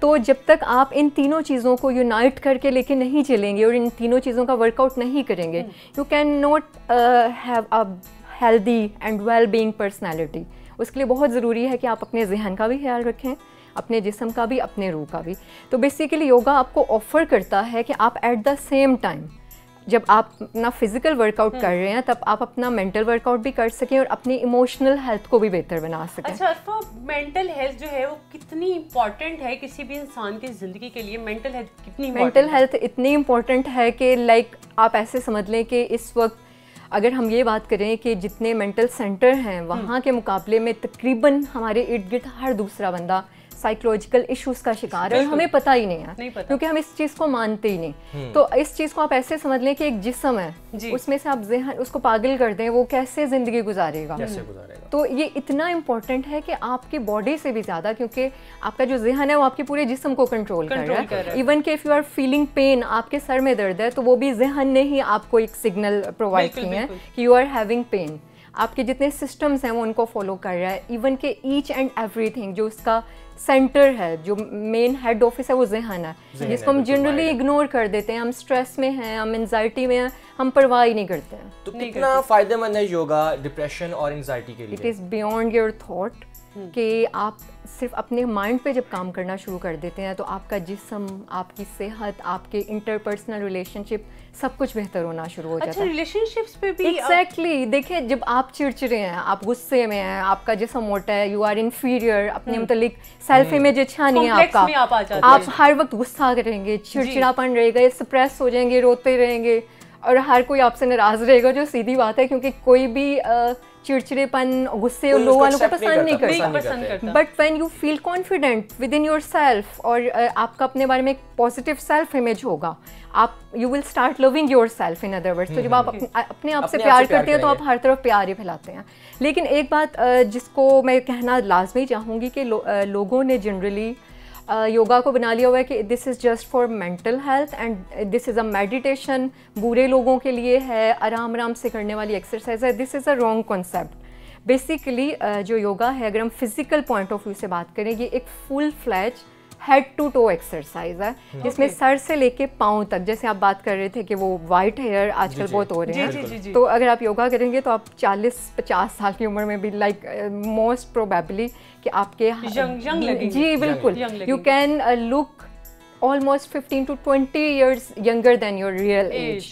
तो जब तक आप इन तीनों चीज़ों को यूनाइट करके लेके नहीं चलेंगे और इन तीनों चीज़ों का वर्कआउट नहीं करेंगे, you can not have a healthy and well being personality. उसके लिए बहुत ज़रूरी है कि आप अपने जहन का भी ख्याल रखें, अपने जिस्म का भी, अपने रूह का भी। तो बेसिकली योगा आपको ऑफ़र करता है कि आप एट द सेम टाइम जब आप अपना फिजिकल वर्कआउट कर रहे हैं तब आप अपना मेंटल वर्कआउट भी कर सकें और अपनी इमोशनल हेल्थ को भी बेहतर बना सकें। अच्छा अरफा, मेंटल हेल्थ जो है वो कितनी इम्पोर्टेंट है किसी भी इंसान की ज़िंदगी के लिए? मेंटल हेल्थ कितनी मेंटल हेल्थ इतनी इम्पोर्टेंट है कि लाइक आप ऐसे समझ लें कि इस वक्त अगर हम ये बात करें कि जितने मेंटल सेंटर हैं वहाँ के मुकाबले में तकरीबन हमारे इर्द गिर्द हर दूसरा बंदा साइकोलॉजिकल इश्यूज का शिकार है और हमें पता ही नहीं है, नहीं पता। क्योंकि हम इस चीज़ को मानते ही नहीं। तो इस चीज़ को आप ऐसे समझ लें कि एक जिस्म है, उसमें से आप ज़हन उसको पागल कर दें, वो कैसे ज़िंदगी गुजारेगा, कैसे गुजारेगा। तो ये इतना इम्पोर्टेंट है कि आपकी बॉडी से भी ज़्यादा, क्योंकि आपका जो जहन है वो आपके पूरे जिस्म को कंट्रोल कर रहा है। इवन कि if you are feeling pain, आपके सर में दर्द है, तो वो भी जहन ने ही आपको एक सिग्नल प्रोवाइड किए हैं कि यू आर हैविंग पेन। आपके जितने सिस्टम्स हैं वो उनको फॉलो कर रहा है। इवन के ईच एंड एवरीथिंग जो उसका सेंटर है, जो मेन हेड ऑफिस है, वो जहन है, जिसको हम जनरली इग्नोर कर देते हैं। हम स्ट्रेस में हैं, हम एंजाइटी में हैं, हम परवाह ही नहीं करते हैं। तो कितना फायदेमंद है योगा डिप्रेशन और एंजाइटी के लिए? It is beyond your thought कि आप सिर्फ अपने माइंड पे जब काम करना शुरू कर देते हैं तो आपका जिस्म, आपकी सेहत, आपके इंटरपर्सनल रिलेशनशिप सब कुछ बेहतर होना शुरू हो अच्छा, जाता है। रिलेशनशिप्स पे भी एग्जैक्टली exactly, देखिए जब आप चिड़चिड़े हैं, आप गुस्से में हैं, आपका जिस्म मोटा है, यू आर इन्फीरियर, अपने मुतल्लिक सेल्फ इमेज अच्छा नहीं है आपका, आप, आप हर वक्त गुस्सा करेंगे, चिड़चिड़ापन रहेगा, सप्रेस हो जाएंगे, रोते रहेंगे और हर कोई आपसे नाराज रहेगा, जो सीधी बात है क्योंकि कोई भी uh, चिड़चिड़ेपन, गुस्से लोगों वालों को पसंद नहीं करता। But when you feel confident within yourself और uh, आपका अपने बारे में एक पॉजिटिव सेल्फ इमेज होगा, आप you will start loving yourself in other words. तो जब आप अपने, अपने आप से प्यार करते हैं तो आप हर तरफ प्यार ही फैलाते हैं। लेकिन एक बात uh, जिसको मैं कहना लाजमी चाहूँगी कि लो, uh, लोगों ने जनरली Uh, योगा को बना लिया हुआ है कि this is just for mental health and this is a meditation, बुरे लोगों के लिए है, आराम आराम से करने वाली एक्सरसाइज है। This is a wrong concept. Basically जो योगा है, अगर हम फिजिकल पॉइंट ऑफ व्यू से बात करें, ये एक full fledged head to toe exercise है, जिसमें okay. सर से लेके पाँव तक, जैसे आप बात कर रहे थे कि वो वाइट हेयर आजकल बहुत हो रहे हैं, जी, जी, जी. तो अगर आप योगा करेंगे तो आप चालीस पचास साल की उम्र में भी लाइक मोस्ट प्रोबेबली कि आपके यंग यंग लगेंगे। जी बिल्कुल, you can look almost fifteen to twenty years younger than your real age.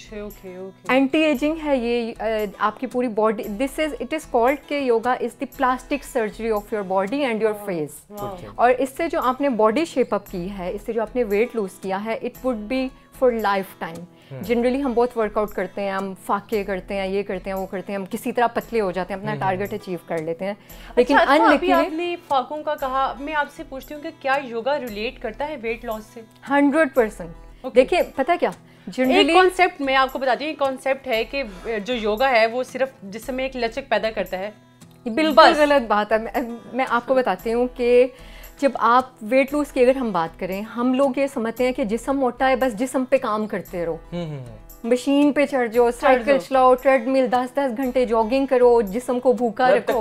Anti ageing है ये, uh, आपकी पूरी body, this is it is called के yoga is the plastic surgery of your body and your face. और इससे जो आपने body shape up की है, इससे जो आपने वेट लूज किया है, it would be for lifetime. Generally हम बहुत वर्कआउट करते हैं, हम फाके करते हैं, ये करते हैं, वो करते हैं, हम किसी तरह पतले हो जाते हैं, अपना टारगेट अचीव कर लेते हैं। लेकिन अच्छा, अनलिखित आपने फाकों का कहा, मैं आपसे पूछती हूँ कि क्या योगा रिलेट करता है वेट लॉस से? Hundred percent. देखिए पता क्या, जनरली कॉन्सेप्ट मैं आपको बताती हूँ, कॉन्सेप्ट है कि जो योगा है वो सिर्फ जिसमें एक लचक पैदा करता है। बिल्कुल गलत बात है। मैं, मैं आपको बताती हूँ कि जब आप वेट लूज की अगर हम बात करें, हम लोग ये समझते हैं कि जिस्म मोटा है, बस जिस्म पे काम करते रहो, मशीन पे चढ़ जाओ, साइकिल चलाओ, ट्रेडमिल दस दस घंटे जॉगिंग करो, जिस्म को भूखा रखो,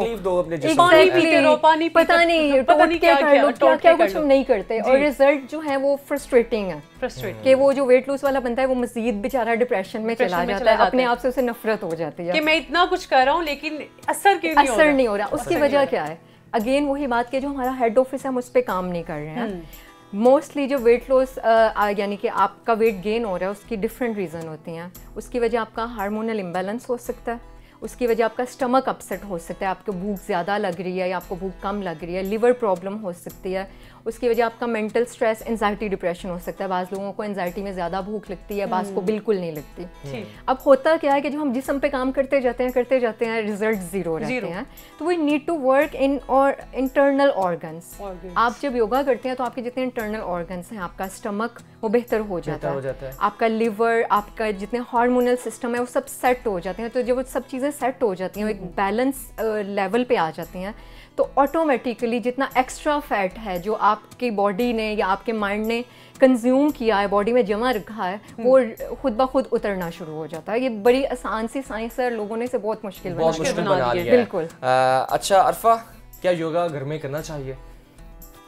पानी पीते रहो, पानी पता नहीं टोटके कर लो, क्या क्या कुछ हम नहीं करते और रिजल्ट जो है वो फ्रस्ट्रेटिंग है। फ्रस्ट्रेट कि वो जो वेट लूज वाला बनता है वो मजीद बेचारा डिप्रेशन में चला जाता है, अपने आप से उसे नफरत हो जाती है कि मैं इतना कुछ कर रहा हूँ लेकिन असर क्यों नहीं हो रहा? असर नहीं हो रहा। उसकी वजह क्या है? अगेन वही बात कि जो हमारा हेड ऑफिस है हम उस पर काम नहीं कर रहे हैं। मोस्टली जो वेट लॉस यानी कि आपका वेट गेन हो रहा है, उसकी डिफरेंट रीज़न होती हैं। उसकी वजह आपका हार्मोनल इम्बैलेंस हो सकता है, उसकी वजह आपका स्टमक अपसेट हो सकता है, आपको भूख ज़्यादा लग रही है या आपको भूख कम लग रही है, लिवर प्रॉब्लम हो सकती है, उसकी वजह आपका मेंटल स्ट्रेस, एंजाइटी, डिप्रेशन हो सकता है। बाज़ लोगों को एंजाइटी में ज़्यादा भूख लगती है, बाज़ को बिल्कुल नहीं लगती। अब होता क्या है कि जो हम जिस्म पे काम करते जाते हैं करते जाते हैं रिजल्ट ज़ीरो रहते हैं। तो we need to work in our internal organs. आप जब योगा करते हैं तो आपके जितने इंटरनल ऑर्गन्स हैं, आपका स्टमक वो बेहतर हो जाता है, आपका लिवर, आपका जितने हार्मोनल सिस्टम है वो सब सेट हो जाते हैं। तो जब वो सब चीज़ें सेट हो जाती हैं, एक बैलेंस लेवल पे आ जाती हैं, तो ऑटोमेटिकली जितना एक्स्ट्रा फैट है जो आपकी बॉडी ने या आपके माइंड ने कंज्यूम किया है, बॉडी में जमा रखा है, वो खुद ब खुद उतरना शुरू हो जाता है। ये बड़ी आसान सी साइंस है, लोगों ने इसे बहुत मुश्किल बना दिया है। बिल्कुल। अच्छा अरफा, क्या योगा घर में करना चाहिए?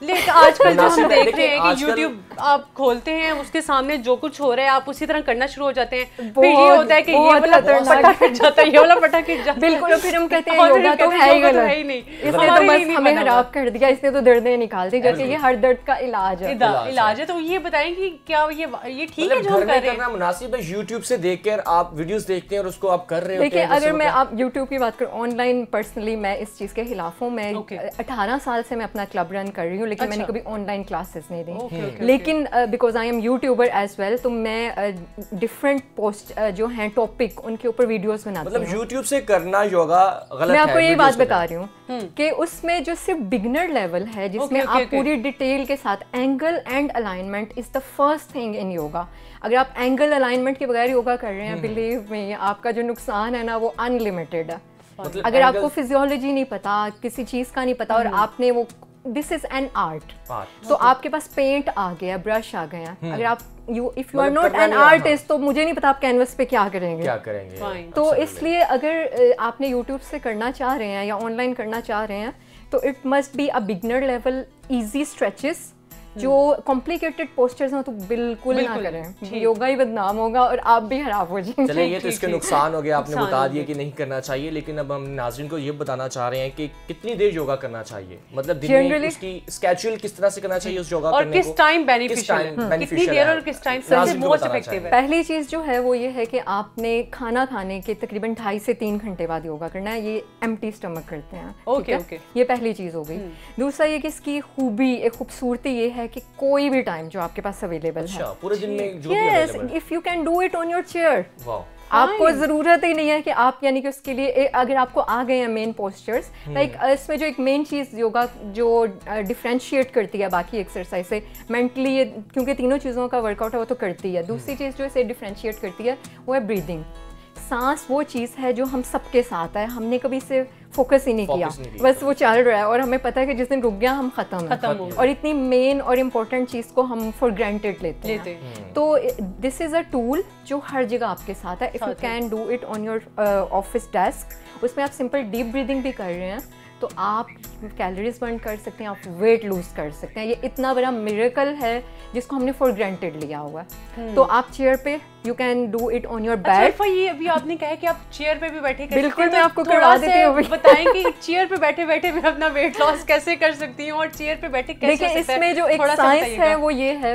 लेकिन आजकल जो हम देख रहे हैं कि YouTube आप खोलते हैं, उसके सामने जो कुछ हो रहा है आप उसी तरह करना शुरू हो जाते हैं, फिर ये होता है कि ये वाला पटा गिर जाता है, ये वाला पटा गिर जाता है, बिल्कुल, फिर हम कहते हैं योगा तो है ही गलत, इसने तो बस हमें खराब कर दिया, इसने तो दर्दें निकाल दी, जबकि ये हर दर्द का इलाज है, इलाज है। तो ये बताएं कि क्या ये ये ठीक है जो हम कर रहे हैं? मुनासिब है YouTube से देखकर आप वीडियोस देखते हैं और उसको आप कर रहे हो? देखिए, अगर मैं आप YouTube की बात करूं, ऑनलाइन पर्सनली मैं इस चीज के खिलाफ हूं। मैं अठारह साल से मैं अपना क्लब रन कर रही हूं, लेकिन मैंने कभी ऑनलाइन क्लासेस नहीं दी, लेकिन because I am YouTuber as well, तो मैं डिफरेंट पोस्ट जो हैं टॉपिक, उनके ऊपर वीडियोस बनाती हूं। मतलब YouTube से करना योगा गलत है? मैं आपको यही बात बता रही हूँ कि उसमें जो सिर्फ बिगिनर लेवल है, जिसमें आप पूरी डिटेल के साथ angle and alignment is the first thing in yoga. अगर आप एंगल अलाइनमेंट के बगैर योगा कर रहे हैं, बिलीव मी, आपका जो नुकसान है ना वो अनलिमिटेड है। मतलब अगर आपको फिजियोलॉजी नहीं पता, किसी चीज का नहीं पता, और आपने वो, दिस इज एन आर्ट, तो आपके पास पेंट आ गया, ब्रश आ गया, अगर आप you if you are not an artist, तो मुझे नहीं पता आप कैनवस पे क्या करेंगे क्या करेंगे तो इसलिए अगर आपने यूट्यूब से करना चाह रहे हैं या ऑनलाइन करना चाह रहे हैं, तो it must be a beginner level, easy stretches. जो कॉम्प्लिकेटेड पोस्चर्स हैं तो बिल्कुल, बिल्कुल ना करें, योगा ही बदनाम होगा और आप भी खराब हो जाएंगे। चलिए, ये तो इसके नुकसान हो गया, आपने बता दिया कि नहीं करना चाहिए, लेकिन अब हम नाज़रीन को ये बताना चाह रहे हैं कि कितनी देर योगा करना चाहिए, मतलब दिन में उसकी स्केड्यूल किस तरह से करना चाहिए उस योगा और किस टाइम बेनिफिशियल है, कितनी देर और किस टाइम सबसे मोस्ट इफेक्टिव है। पहली चीज जो है वो ये है कि आपने खाना खाने के तकरीबन ढाई से तीन घंटे बाद योगा करना है। ये एम्प्टी स्टमक करते हैं, ओके ओके, ये पहली चीज हो गई। दूसरा ये कि इसकी खूबी, एक खूबसूरती ये है कि कोई भी टाइम जो आपके पास अवेलेबल है, पूरे दिन में जो भी yes, if you can do it on your chair, आपको जरूरत ही नहीं है कि आप, यानी कि उसके लिए अगर आपको आ गए हैं मेन पोस्चर्स, लाइक इसमें जो एक मेन चीज़ योगा जो डिफरेंशिएट करती है बाकी एक्सरसाइज से, मेंटली, क्योंकि तीनों चीज़ों का वर्कआउट है वो तो करती है। दूसरी चीज़ जो इसे डिफरेंशिएट करती है वो है ब्रीदिंग। सांस वो चीज़ है जो हम सबके साथ है, हमने कभी इसे फोकस ही नहीं किया, बस वो चल रहा है और हमें पता है कि जिस दिन रुक गया हम खत्म हैं, और इतनी मेन और इम्पोर्टेंट चीज़ को हम फॉर ग्रांटेड लेते, लेते हैं। तो दिस इज़ अ टूल जो हर जगह आपके साथ है। If you can do it on your office desk, उसमें आप सिंपल डीप ब्रीदिंग भी कर रहे हैं तो आप कैलोरीज बर्न कर सकते हैं, आप वेट लूज कर सकते हैं। ये इतना बड़ा मिरेकल है जिसको हमने फॉर ग्रांटेड लिया हुआ है। तो आप चेयर पे, you can do it on your back. अच्छा, ये अभी आपने कहा कि आप चेयर पे भी बैठे कर बिल्कुल, मैं आपको करवा देती हूँ। बताएं कि चेयर पे बैठे बैठे मैं अपना वेट लॉस कैसे कर सकती हूँ और चेयर पे बैठे कैसे। देखिए, इसमें जो एक साइंस है वो ये है,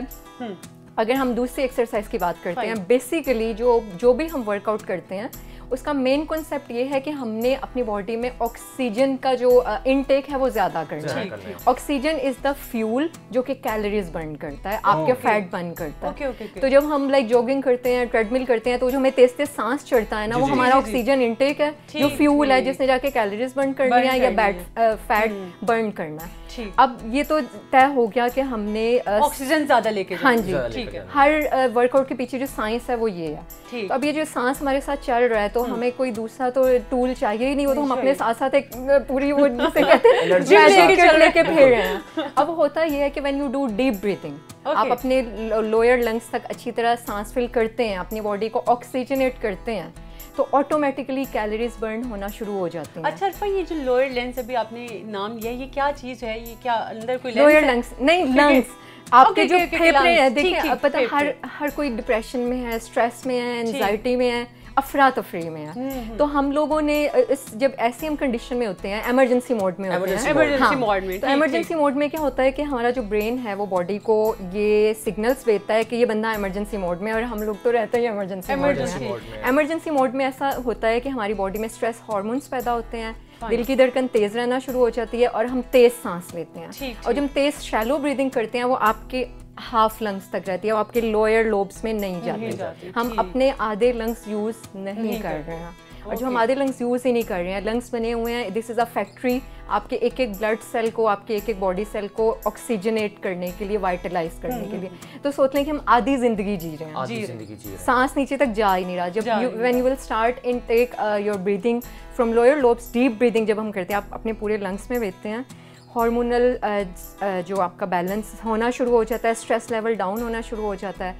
अगर हम दूसरी एक्सरसाइज की बात करते हैं, बेसिकली जो जो भी हम वर्कआउट करते हैं उसका मेन कॉन्सेप्ट ये है कि हमने अपनी बॉडी में ऑक्सीजन का जो इनटेक है वो ज्यादा करना है। ऑक्सीजन इज द फ्यूल जो कि कैलोरीज बर्न करता है, आपके फैट बर्न करता है। तो जब हम लाइक जॉगिंग करते हैं, ट्रेडमिल करते हैं, तो जो हमें तेज तेज सांस चढ़ता है ना, वो हमारा ऑक्सीजन इनटेक है, जो फ्यूल है जिसने जाके कैलोरीज बर्न करनी है या बैट फैट बर्न करना है। अब ये तो तय हो गया कि हमने ऑक्सीजन ज्यादा लेके, हाँ जी, ठीक है। हर वर्कआउट के पीछे जो साइंस है वो ये है। तो अब ये जो सांस हमारे साथ चल रहा है, तो हमें कोई दूसरा तो टूल चाहिए ही नहीं, वो तो हम अपने साथ साथ एक पूरी वो जिसे कहते हैं जिम लेके फिर रहे हैं। अब होता ये है कि when you do deep breathing, आप अपने लोअर लंग्स तक अच्छी तरह सांस फिल करते हैं, अपनी बॉडी को ऑक्सीजनेट करते हैं, तो ऑटोमेटिकली कैलोरीज बर्न होना शुरू हो जाती हैं। अच्छा अर्फा, ये जो लोअर लंग्स अभी आपने नाम लिया, ये क्या चीज़ है? ये क्या अंदर कोई लोअर लंग्स? नहीं, लंग्स आपके जो फेफड़े हैं। देखिए, पता हर हर कोई डिप्रेशन में है, स्ट्रेस में है, एंजाइटी में है, अफरा तफरी में है। तो हम लोगों ने इस जब ऐसे हम कंडीशन में होते हैं, इमरजेंसी मोड में होते हैं, इमरजेंसी मोड में, तो इमरजेंसी मोड में क्या होता है कि हमारा जो ब्रेन है वो बॉडी को ये सिग्नल्स भेजता है कि ये बंदा इमरजेंसी मोड में, और हम लोग तो रहते हैं इमरजेंसी मोड में। इमरजेंसी मोड में ऐसा होता है कि हमारी बॉडी में स्ट्रेस हार्मोन्स पैदा होते हैं, दिल की धड़कन तेज रहना शुरू हो जाती है और हम तेज सांस लेते हैं। और जब हम तेज शैलो ब्रीदिंग करते हैं वो आपके हाफ लंग्स तक रहती है, वो आपके लोअर लोब्स में नहीं जाती, नहीं जाती। हम अपने आधे लंग्स यूज नहीं, नहीं कर रहे हैं। और जो हम आधे लंग्स यूज ही नहीं कर रहे हैं, लंग्स बने हुए हैं, दिस इज अ फैक्ट्री आपके एक एक ब्लड सेल को, आपके एक एक बॉडी सेल को ऑक्सीजनेट करने के लिए, वाइटलाइज करने के लिए। तो सोच लें कि हम आधी जिंदगी जी रहे हैं, आधी जिंदगी जी रहे हैं, सांस नीचे तक जा ही नहीं रहा। जब you when you will start intake your breathing from lower lobes, deep breathing जब हम करते हैं, आप अपने पूरे लंग्स में लेते हैं, हार्मोनल जो आपका बैलेंस होना शुरू हो जाता है, स्ट्रेस लेवल डाउन होना शुरू हो जाता है,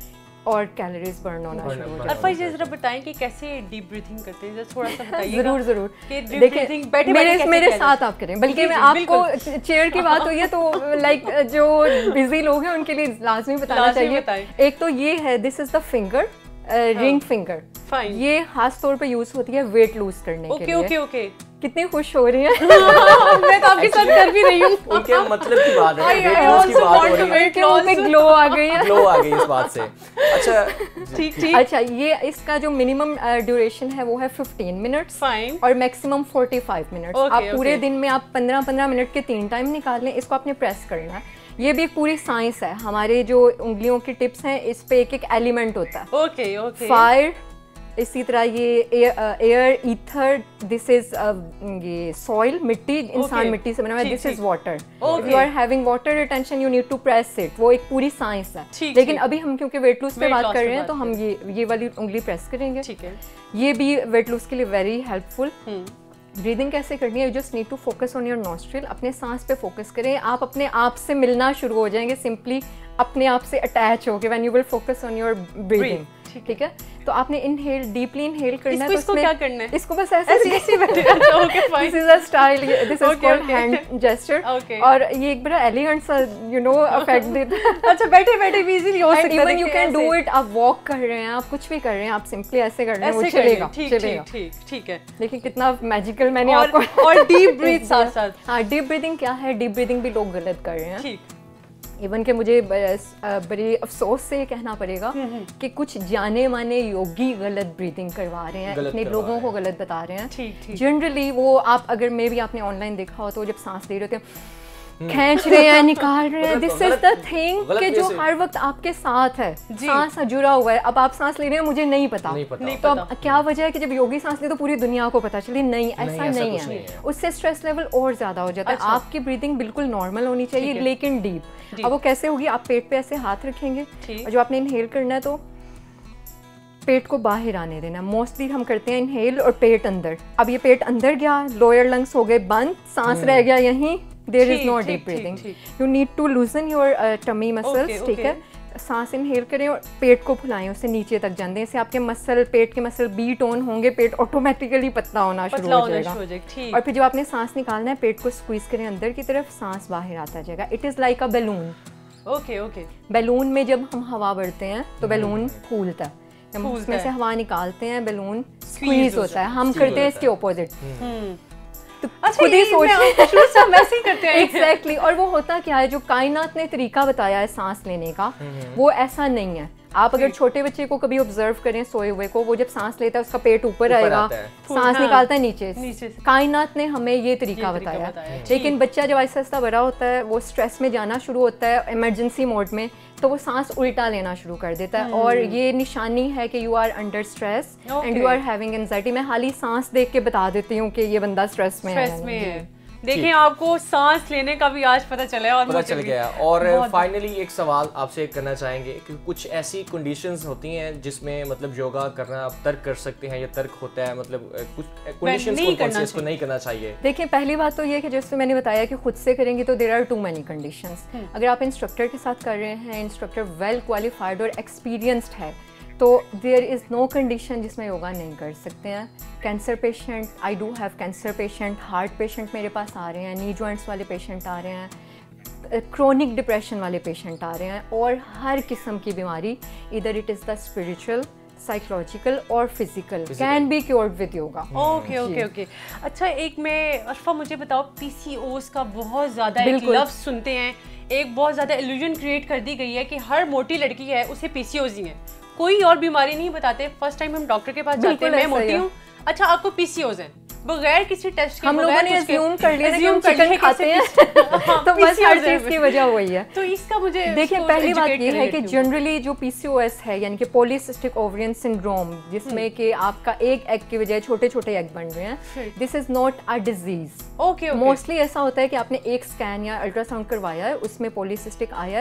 और कैलोरीज बर्न होना शुरू हो जाती है। जरा बताएं कि कैसे डीप ब्रीथिंग करते हैं, थोड़ा सा बताइए। जरूर जरूर देखिए, मेरे मेरे साथ आप करें, बल्कि मैं आपको चेयर की बात हुई है तो लाइक जो बिजी लोग हैं उनके लिए लाजमी बताना चाहिए। एक तो ये है, this is the finger, ring finger, ये खास तौर पे यूज होती है वेट लूज करने के लिए। ओके ओके, कितनी खुश हो रही है। मैं तो आपके साथ कर भी रही हूँ। उनके मतलब की बात है, वेट लॉस की बात हो रही है, के उनपे ग्लो आ गई है, ग्लो आ गई इस बात से। अच्छा ठीक ठीक। अच्छा, ये इसका जो मिनिमम ड्यूरेशन है वो है फिफ्टीन मिनट्स और मैक्सिमम फोर्टी फाइव मिनट्स। आप पूरे दिन में आप पंद्रह पंद्रह मिनट के तीन टाइम निकाल लें। इसको आपने प्रेस करना है। ये भी एक पूरी साइंस है। हमारे जो उंगलियों की टिप्स हैं इस पे एक एक एलिमेंट होता है। Okay okay. फायर, इसी तरह ये एयर, ईथर, दिस इज ये सॉइल, मिट्टी, इंसान okay. मिट्टी से बना हुआ है, this is water. If you are having water retention you need to press it. वो एक पूरी साइंस है। लेकिन अभी हम क्योंकि वेट लूज पे बात कर रहे हैं तो हम ये ये वाली उंगली प्रेस करेंगे। ठीक है। ये भी वेट लूज के लिए वेरी हेल्पफुल। ब्रीदिंग कैसे करनी है, you just need to focus on your nostril. अपने सांस पे फोकस करें, आप अपने आप से मिलना शुरू हो जाएंगे, सिंपली अपने आप से अटैच होके when you will focus on your breathing. ठीक है, तो आपने इनहेल, डीपली इनहेल करना है। तो इसको क्या करना है? इसको बस ऐसे ऐसे बैठे। Okay fine, this is a style, this is called hand gesture. और ये एक बड़ा एलिगेंट सा यू नो इफेक्ट देता है। अच्छा, बैठे बैठे भी इजीली हो सकता है। Even you can do it. आप वॉक कर रहे हैं, आप कुछ भी कर रहे हैं, आप सिंपली ऐसे कर रहे हैं, वो चलेगा चलेगा। ठीक ठीक है। देखिए कितना मैजिकल मैंने आपको। और डीप ब्रीथ साथ साथ। हाँ, डीप ब्रीदिंग क्या है? डीप ब्रीदिंग भी लोग गलत कर रहे हैं। ठीक। इवन के मुझे बड़े अफसोस से कहना पड़ेगा कि कुछ जाने माने योगी गलत ब्रीदिंग करवा रहे हैं, अपने लोगों को गलत बता रहे हैं। जनरली वो आप अगर मे भी आपने ऑनलाइन देखा हो तो जब सांस ले रहे होते हैं, खींच रहे हैं, निकाल रहे हैं, दिस इज द थिंग कि जो हर वक्त आपके साथ है, सांस से जुड़ा हुआ है। अब आप सांस ले रहे हैं, मुझे नहीं पता, नहीं पता। तो अब क्या वजह है कि जब योगी सांस ले तो पूरी दुनिया को पता चले? नहीं, ऐसा नहीं, नहीं, नहीं है। उससे स्ट्रेस लेवल और ज्यादा हो जाता है। आपकी ब्रीदिंग बिल्कुल नॉर्मल होनी चाहिए, लेकिन डीप। अब वो कैसे होगी? आप पेट पे ऐसे हाथ रखेंगे और जो आपने इनहेल करना है तो पेट को बाहर आने देना। मोस्टली हम करते हैं इनहेल और पेट अंदर। अब ये पेट अंदर गया, लोअर लंग्स हो गए बंद, सांस रह गया यहीं। There is no deep breathing. You need to loosen your uh, tummy muscles. ठीक है, सांस इनहेल करें और पेट को फुलाएं, उससे नीचे तक जाने। इससे आपके मसल, पेट के मसल बीट ऑन होंगे, पेट ऑटोमेटिकली पतला होना शुरू हो जाएगा। और फिर जब आपने सांस निकालना है, पेट को स्क्वीज करें अंदर की तरफ, सांस बाहर आता जाएगा। It is like a balloon. Okay okay. Balloon में जब हम हवा भरते हैं तो बैलून फूलता है, जब उसमें से हवा निकालते हैं बैलून स्क्वीज होता है। हम करते हैं इसके ऑपोजिट। तो अच्छा, खुद ही सोच वैसे ही करते हैं। एग्जैक्टली। और वो होता क्या है, जो कायनात ने तरीका बताया है सांस लेने का, वो ऐसा नहीं है। आप अगर छोटे बच्चे को कभी ऑब्जर्व करें सोए हुए को, वो जब सांस लेता है उसका पेट ऊपर आएगा, सांस निकालता है नीचे से। कायनात ने हमें ये तरीका बताया, लेकिन बच्चा जब आहिस्ता आहिस्ता बड़ा होता है, वो स्ट्रेस में जाना शुरू होता है इमरजेंसी मोड में, तो वो सांस उल्टा लेना शुरू कर देता है। और ये निशानी है कि you are under stress and you are having anxiety. मैं हाली सांस देख के बता देती हूँ कि ये बंदा स्ट्रेस में है। देखिए, आपको सांस लेने का भी आज पता चला और पता चल गया। और फाइनली एक सवाल आपसे करना चाहेंगे कि कुछ ऐसी कंडीशंस होती हैं जिसमें मतलब योगा करना आप तर्क कर सकते हैं या तर्क होता है, मतलब कुछ कंडीशंस कौन से इसको नहीं करना चाहिए? देखिए, पहली बात तो ये कि जैसे मैंने बताया कि खुद से करेंगे तो there are too many conditions. अगर आप इंस्ट्रक्टर के साथ कर रहे हैं, इंस्ट्रक्टर वेल क्वालिफाइड और एक्सपीरियंस्ड है, तो देयर इज़ नो कंडीशन जिसमें योगा नहीं कर सकते हैं। Cancer patient, I do have cancer patient, heart patient मेरे पास आ रहे हैं, नी जॉइंट्स वाले पेशेंट आ रहे हैं, क्रोनिक डिप्रेशन वाले पेशेंट आ रहे हैं, और हर किस्म की बीमारी, इधर it is the spiritual, psychological और physical, can be cured with yoga. Okay okay okay. अच्छा, एक मैं अरफा मुझे बताओ, पीसीओएस का बहुत ज़्यादा एक लफ्ज़ सुनते हैं, एक बहुत ज़्यादा इल्यूजन क्रिएट कर दी गई है कि हर मोटी लड़की है उसे पीसीओएस ही है, कोई और बीमारी नहीं बताते। फर्स्ट टाइम हम डॉक्टर के पास जाते हैं, मैं मोटी हूँ, अच्छा आपको पीसीओएस है, बगैर किसी टेस्ट के, हम लोगों ने अज्यूम कर लिया कि हम चिकन खाते हैं तो बस हर चीज की वजह वही है। तो इसका मुझे देखिए, पहली बात ये है कि जनरली जो पीसीओएस है यानी कि पॉलीसिस्टिक ओवरियन सिंड्रोम, जिसमें कि आपका एक एग की बजाय छोटे छोटे एग बन रहे हैं, this is not a disease. Okay, mostly ऐसा होता है कि आपने एक स्कैन या अल्ट्रासाउंड करवाया है, उसमें पॉलीसिस्टिक आया है,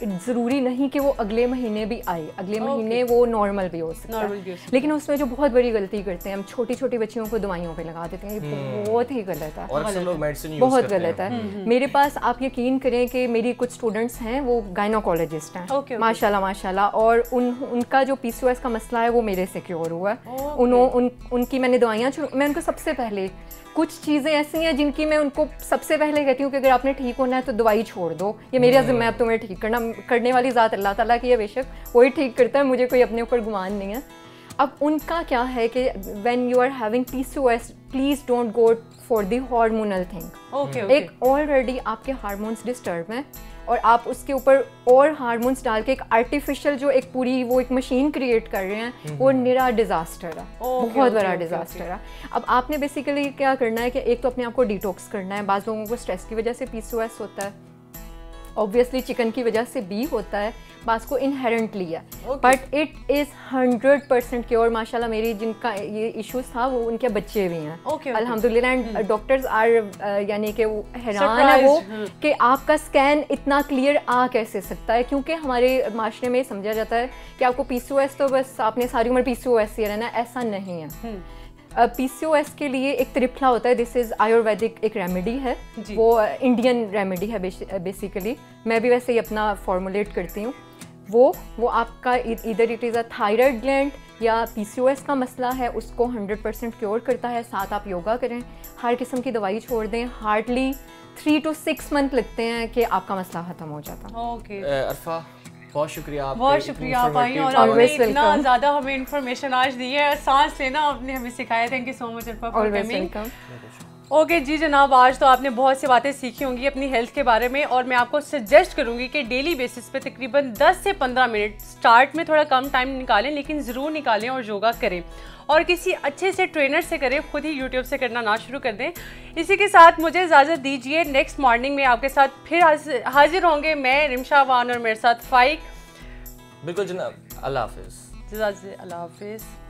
ज़रूरी नहीं कि वो अगले महीने भी आए, अगले okay. महीने वो नॉर्मल भी हो सकता है। लेकिन उसमें जो बहुत बड़ी गलती करते हैं, हम छोटी छोटी बच्चियों को दवाइयों पे लगा देते हैं, ये hmm. बहुत ही गलत है, और लोग मेडिसिन यूज़ बहुत गलत है। hmm. मेरे पास आप यकीन करें कि मेरी कुछ स्टूडेंट्स हैं वो गायनोकोलॉजिस्ट हैं, okay, okay. माशाल्लाह माशाल्लाह, और उन उनका जो पीसीओएस का मसला है वो मेरे से क्योर हुआ है। okay. उन्हों उन उनकी मैंने दवाइयाँ, मैं उनको सबसे पहले कुछ चीज़ें ऐसी हैं जिनकी मैं उनको सबसे पहले कहती हूँ कि अगर आपने ठीक होना है तो दवाई छोड़ दो, ये मेरा जिम्मा है तुम्हें ठीक करना, करने वाली ज़ात अल्लाह ताला की है, बेशक वही ठीक करता है, मुझे कोई अपने ऊपर गुमान नहीं है। अब उनका क्या है कि when you are having PCOS please don't go for the hormonal thing. एक ऑलरेडी आपके हार्मोन्स डिस्टर्ब हैं और आप उसके ऊपर और हार्मोन्स डाल के एक आर्टिफिशियल जो एक पूरी वो एक मशीन क्रिएट कर रहे हैं, वो निरा डिजास्टर है, बहुत बड़ा डिजास्टर है। अब आपने बेसिकली क्या करना है कि एक तो अपने आप को डिटॉक्स करना है। बाज़ लोगों को स्ट्रेस की वजह से पीसीओएस होता है, ऑब्वियसली चिकन की वजह से भी होता है, बास को इनहेरेंटली है, but it is hundred percent cure. माशाल्लाह मेरी जिनका ये इश्यूज था वो उनके बच्चे भी हैं okay, अल्हम्दुलिल्लाह, एंड डॉक्टर्स आर यानी कि वो हैरान है वो कि आपका स्कैन इतना क्लियर आ कैसे सकता है, क्योंकि हमारे माशरे में समझा जाता है कि आपको पीसीओएस तो बस आपने सारी उम्र पीसीओएस ही रहना, ऐसा नहीं है। पीसीओएस uh, के लिए एक त्रिफला होता है, दिस इज़ आयुर्वेदिक एक रेमेडी है, वो इंडियन uh, रेमेडी है बेसिकली, मैं भी वैसे ही अपना फॉर्मुलेट करती हूँ। वो वो आपका इधर it is a thyroid gland या पीसीओएस का मसला है, उसको हंड्रेड परसेंट क्योर करता है। साथ आप योगा करें, हर किस्म की दवाई छोड़ दें, hardly three two six month लगते हैं कि आपका मसला ख़त्म हो जाता है। ओके अरफा, बहुत शुक्रिया, बहुत शुक्रिया भाई, और आपने इतना ज़्यादा हमें इन्फॉर्मेशन आज दी है, सांस लेना आपने हमें सिखाया। Thank you so much Arfa for coming. Okay जी जनाब, आज तो आपने बहुत सी बातें सीखी होंगी अपनी हेल्थ के बारे में, और मैं आपको सजेस्ट करूंगी कि डेली बेसिस पे तकरीबन दस से पंद्रह मिनट स्टार्ट में थोड़ा कम टाइम निकालें, लेकिन ज़रूर निकालें और योगा करें, और किसी अच्छे से ट्रेनर से करें, खुद ही यूट्यूब से करना ना शुरू कर दें। इसी के साथ मुझे इजाज़त दीजिए, नेक्स्ट मॉर्निंग में आपके साथ फिर हाजिर होंगे, मैं रिमशा वान और मेरे साथ फाइक। बिल्कुल जनाब, अल्लाह हाफिज़। अल्लाह हाफिज़।